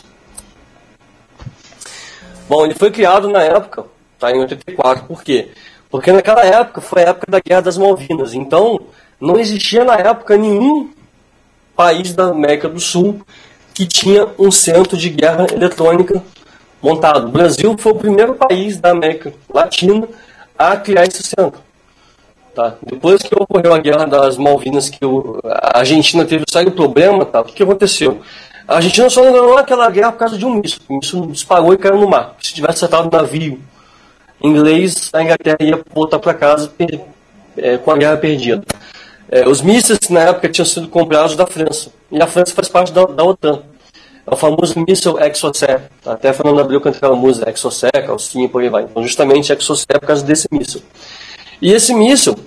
Bom, ele foi criado na época, tá? Em oitenta e quatro, por quê? Porque naquela época foi a época da Guerra das Malvinas, então não existia na época nenhum país da América do Sul que tinha um centro de guerra eletrônica montado. O Brasil foi o primeiro país da América Latina a criar esse centro. Tá? Depois que ocorreu a Guerra das Malvinas, que o, a Argentina teve um sério problema, tá? O que, que aconteceu? A Argentina só não ganhou aquela guerra por causa de um míssil. O míssil disparou e caiu no mar. Se tivesse acertado um navio inglês, a Inglaterra ia voltar para casa é, com a guerra perdida. É, os mísseis na época tinham sido comprados da França. E a França faz parte da, da OTAN. É o famoso míssil Exocet. Até a Fernanda Abreu canta aquela música, Exocet, calcinha, por aí vai. Então, justamente Exocet é por causa desse míssil. E esse míssil,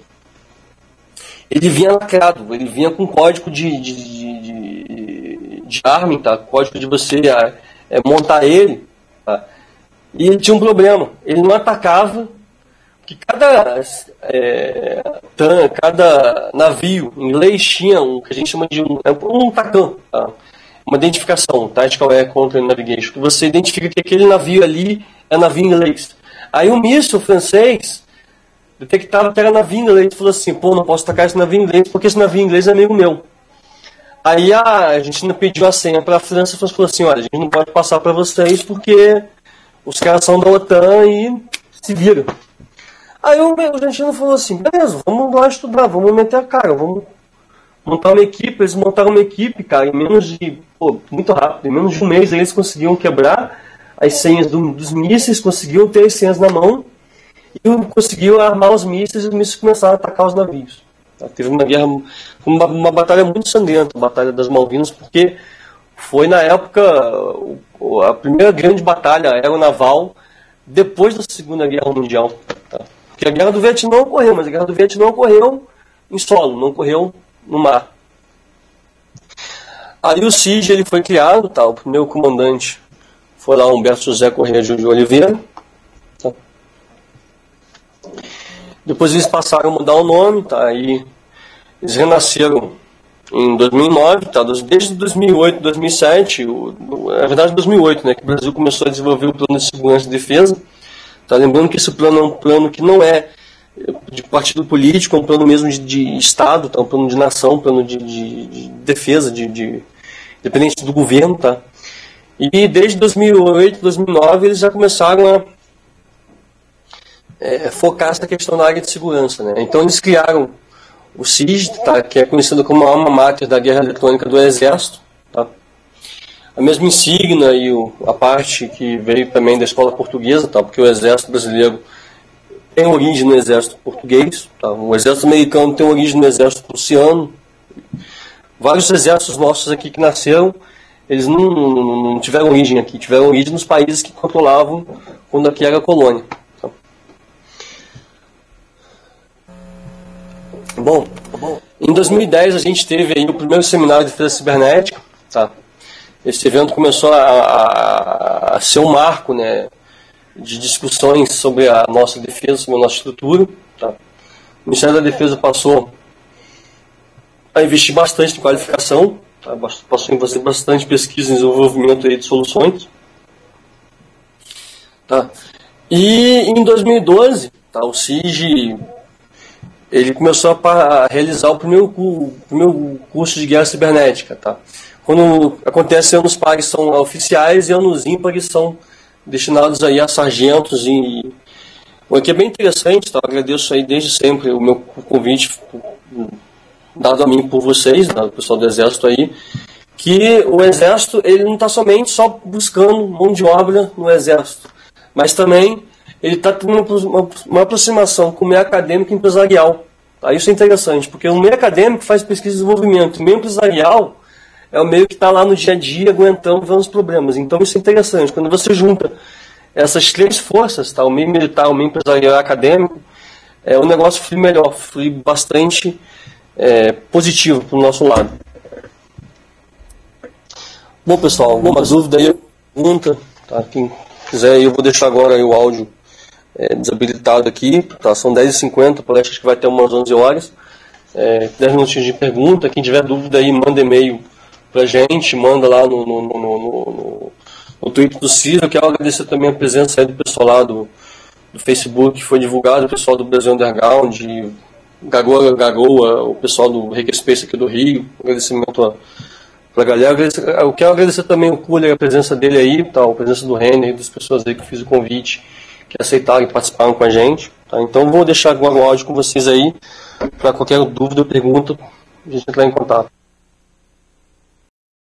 ele vinha lacrado, ele vinha com código de, de, de, de, de arma, tá? Código de você é, montar ele. Tá? E ele tinha um problema, ele não atacava, porque cada, é, tan, cada navio em inglês tinha um que a gente chama de um, um TACAN, tá? Uma identificação, Tactical Air Counter Navigation, que você identifica que aquele navio ali é navio inglês. Aí o míssil francês detectava que era navio inglês e falou assim, pô, não posso atacar esse navio inglês porque esse navio inglês é amigo meu. Aí a Argentina pediu a senha para a França e falou assim, olha, a gente não pode passar para vocês porque os caras são da OTAN e se viram. Aí o argentino falou assim, beleza, vamos lá estudar, vamos meter a cara, vamos montar uma equipe. Eles montaram uma equipe, cara, em menos de, pô, muito rápido, em menos de um mês eles conseguiam quebrar as senhas do, dos mísseis, conseguiam ter as senhas na mão e conseguiu armar os mísseis e os mísseis começaram a atacar os navios. Tá? Teve uma guerra, uma, uma batalha muito sangrenta, a Batalha das Malvinas, porque foi na época a primeira grande batalha aeronaval depois da Segunda Guerra Mundial. Tá? Porque a Guerra do Vietnã ocorreu, mas a Guerra do Vietnã ocorreu em solo, não ocorreu no mar. Aí o C I D ele foi criado, tá? O primeiro comandante foi lá Humberto José Corrêa de Oliveira. Tá? Depois eles passaram a mudar o nome, tá? Aí eles renasceram em dois mil e nove, tá? Desde dois mil e oito, dois mil e sete, o, na verdade dois mil e oito, né? Que o Brasil começou a desenvolver o plano de segurança e defesa. Tá? Lembrando que esse plano é um plano que não é de partido político, é um plano mesmo de, de Estado, tá? Um plano de nação, um plano de, de, de defesa, de, de, independente do governo. Tá? E desde dois mil e oito, dois mil e nove, eles já começaram a é, focar essa questão na área de segurança. Né? Então eles criaram o C I D, tá? Que é conhecido como a alma mater da guerra eletrônica do Exército. Tá? A mesma insígnia e o, a parte que veio também da escola portuguesa, tá? Porque o Exército brasileiro tem origem no exército português, tá? O exército americano tem origem no exército prussiano. Vários exércitos nossos aqui que nasceram, eles não, não, não tiveram origem aqui, tiveram origem nos países que controlavam quando aqui era colônia. Tá? Bom, bom, em dois mil e dez a gente teve aí o primeiro seminário de defesa cibernética. Tá? Esse evento começou a, a, a ser um marco, né, de discussões sobre a nossa defesa, sobre a nossa estrutura. Tá? O Ministério da Defesa passou a investir bastante em qualificação, tá? Passou a fazer bastante pesquisa e desenvolvimento aí de soluções. Tá? E em dois mil e doze, tá? O C I G ele começou a, a realizar o primeiro, o primeiro curso de guerra cibernética, tá? Quando acontece anos pares são oficiais e anos ímpares são destinados aí a sargentos e o que é bem interessante, tá? Eu agradeço aí desde sempre o meu convite dado a mim por vocês, né, o pessoal do Exército aí, que o Exército ele não está somente só buscando mão de obra no Exército, mas também ele está tendo uma, uma aproximação com o meio acadêmico e empresarial. Tá? Isso é interessante, porque o meio acadêmico faz pesquisa e desenvolvimento, o meio empresarial é o meio que está lá no dia a dia aguentando, vendo os problemas. Então isso é interessante. Quando você junta essas três forças, tá? O meio militar, o meio empresarial e o acadêmico, é, o negócio flui melhor, flui bastante é, positivo para o nosso lado. Bom, pessoal, alguma dúvida aí, pergunta, tá? Quem quiser, eu vou deixar agora aí o áudio é, desabilitado aqui, tá? São dez e cinquenta, por acho que vai ter umas onze horas. É, dez minutinhos de pergunta, quem tiver dúvida aí, manda e-mail pra gente, manda lá no, no, no, no, no, no Twitter do Ciro. Eu quero agradecer também a presença aí do pessoal lá do, do Facebook, que foi divulgado, o pessoal do Brasil Underground, Gagoa, Gagoa, o pessoal do Hackerspace aqui do Rio, agradecimento a pra galera. Eu quero agradecer também o Cooler, a presença dele aí, tá? A presença do Renner e das pessoas aí que eu fiz o convite, que aceitaram e participaram com a gente. Tá? Então vou deixar agora o áudio com vocês aí, para qualquer dúvida ou pergunta, a gente entrar em contato.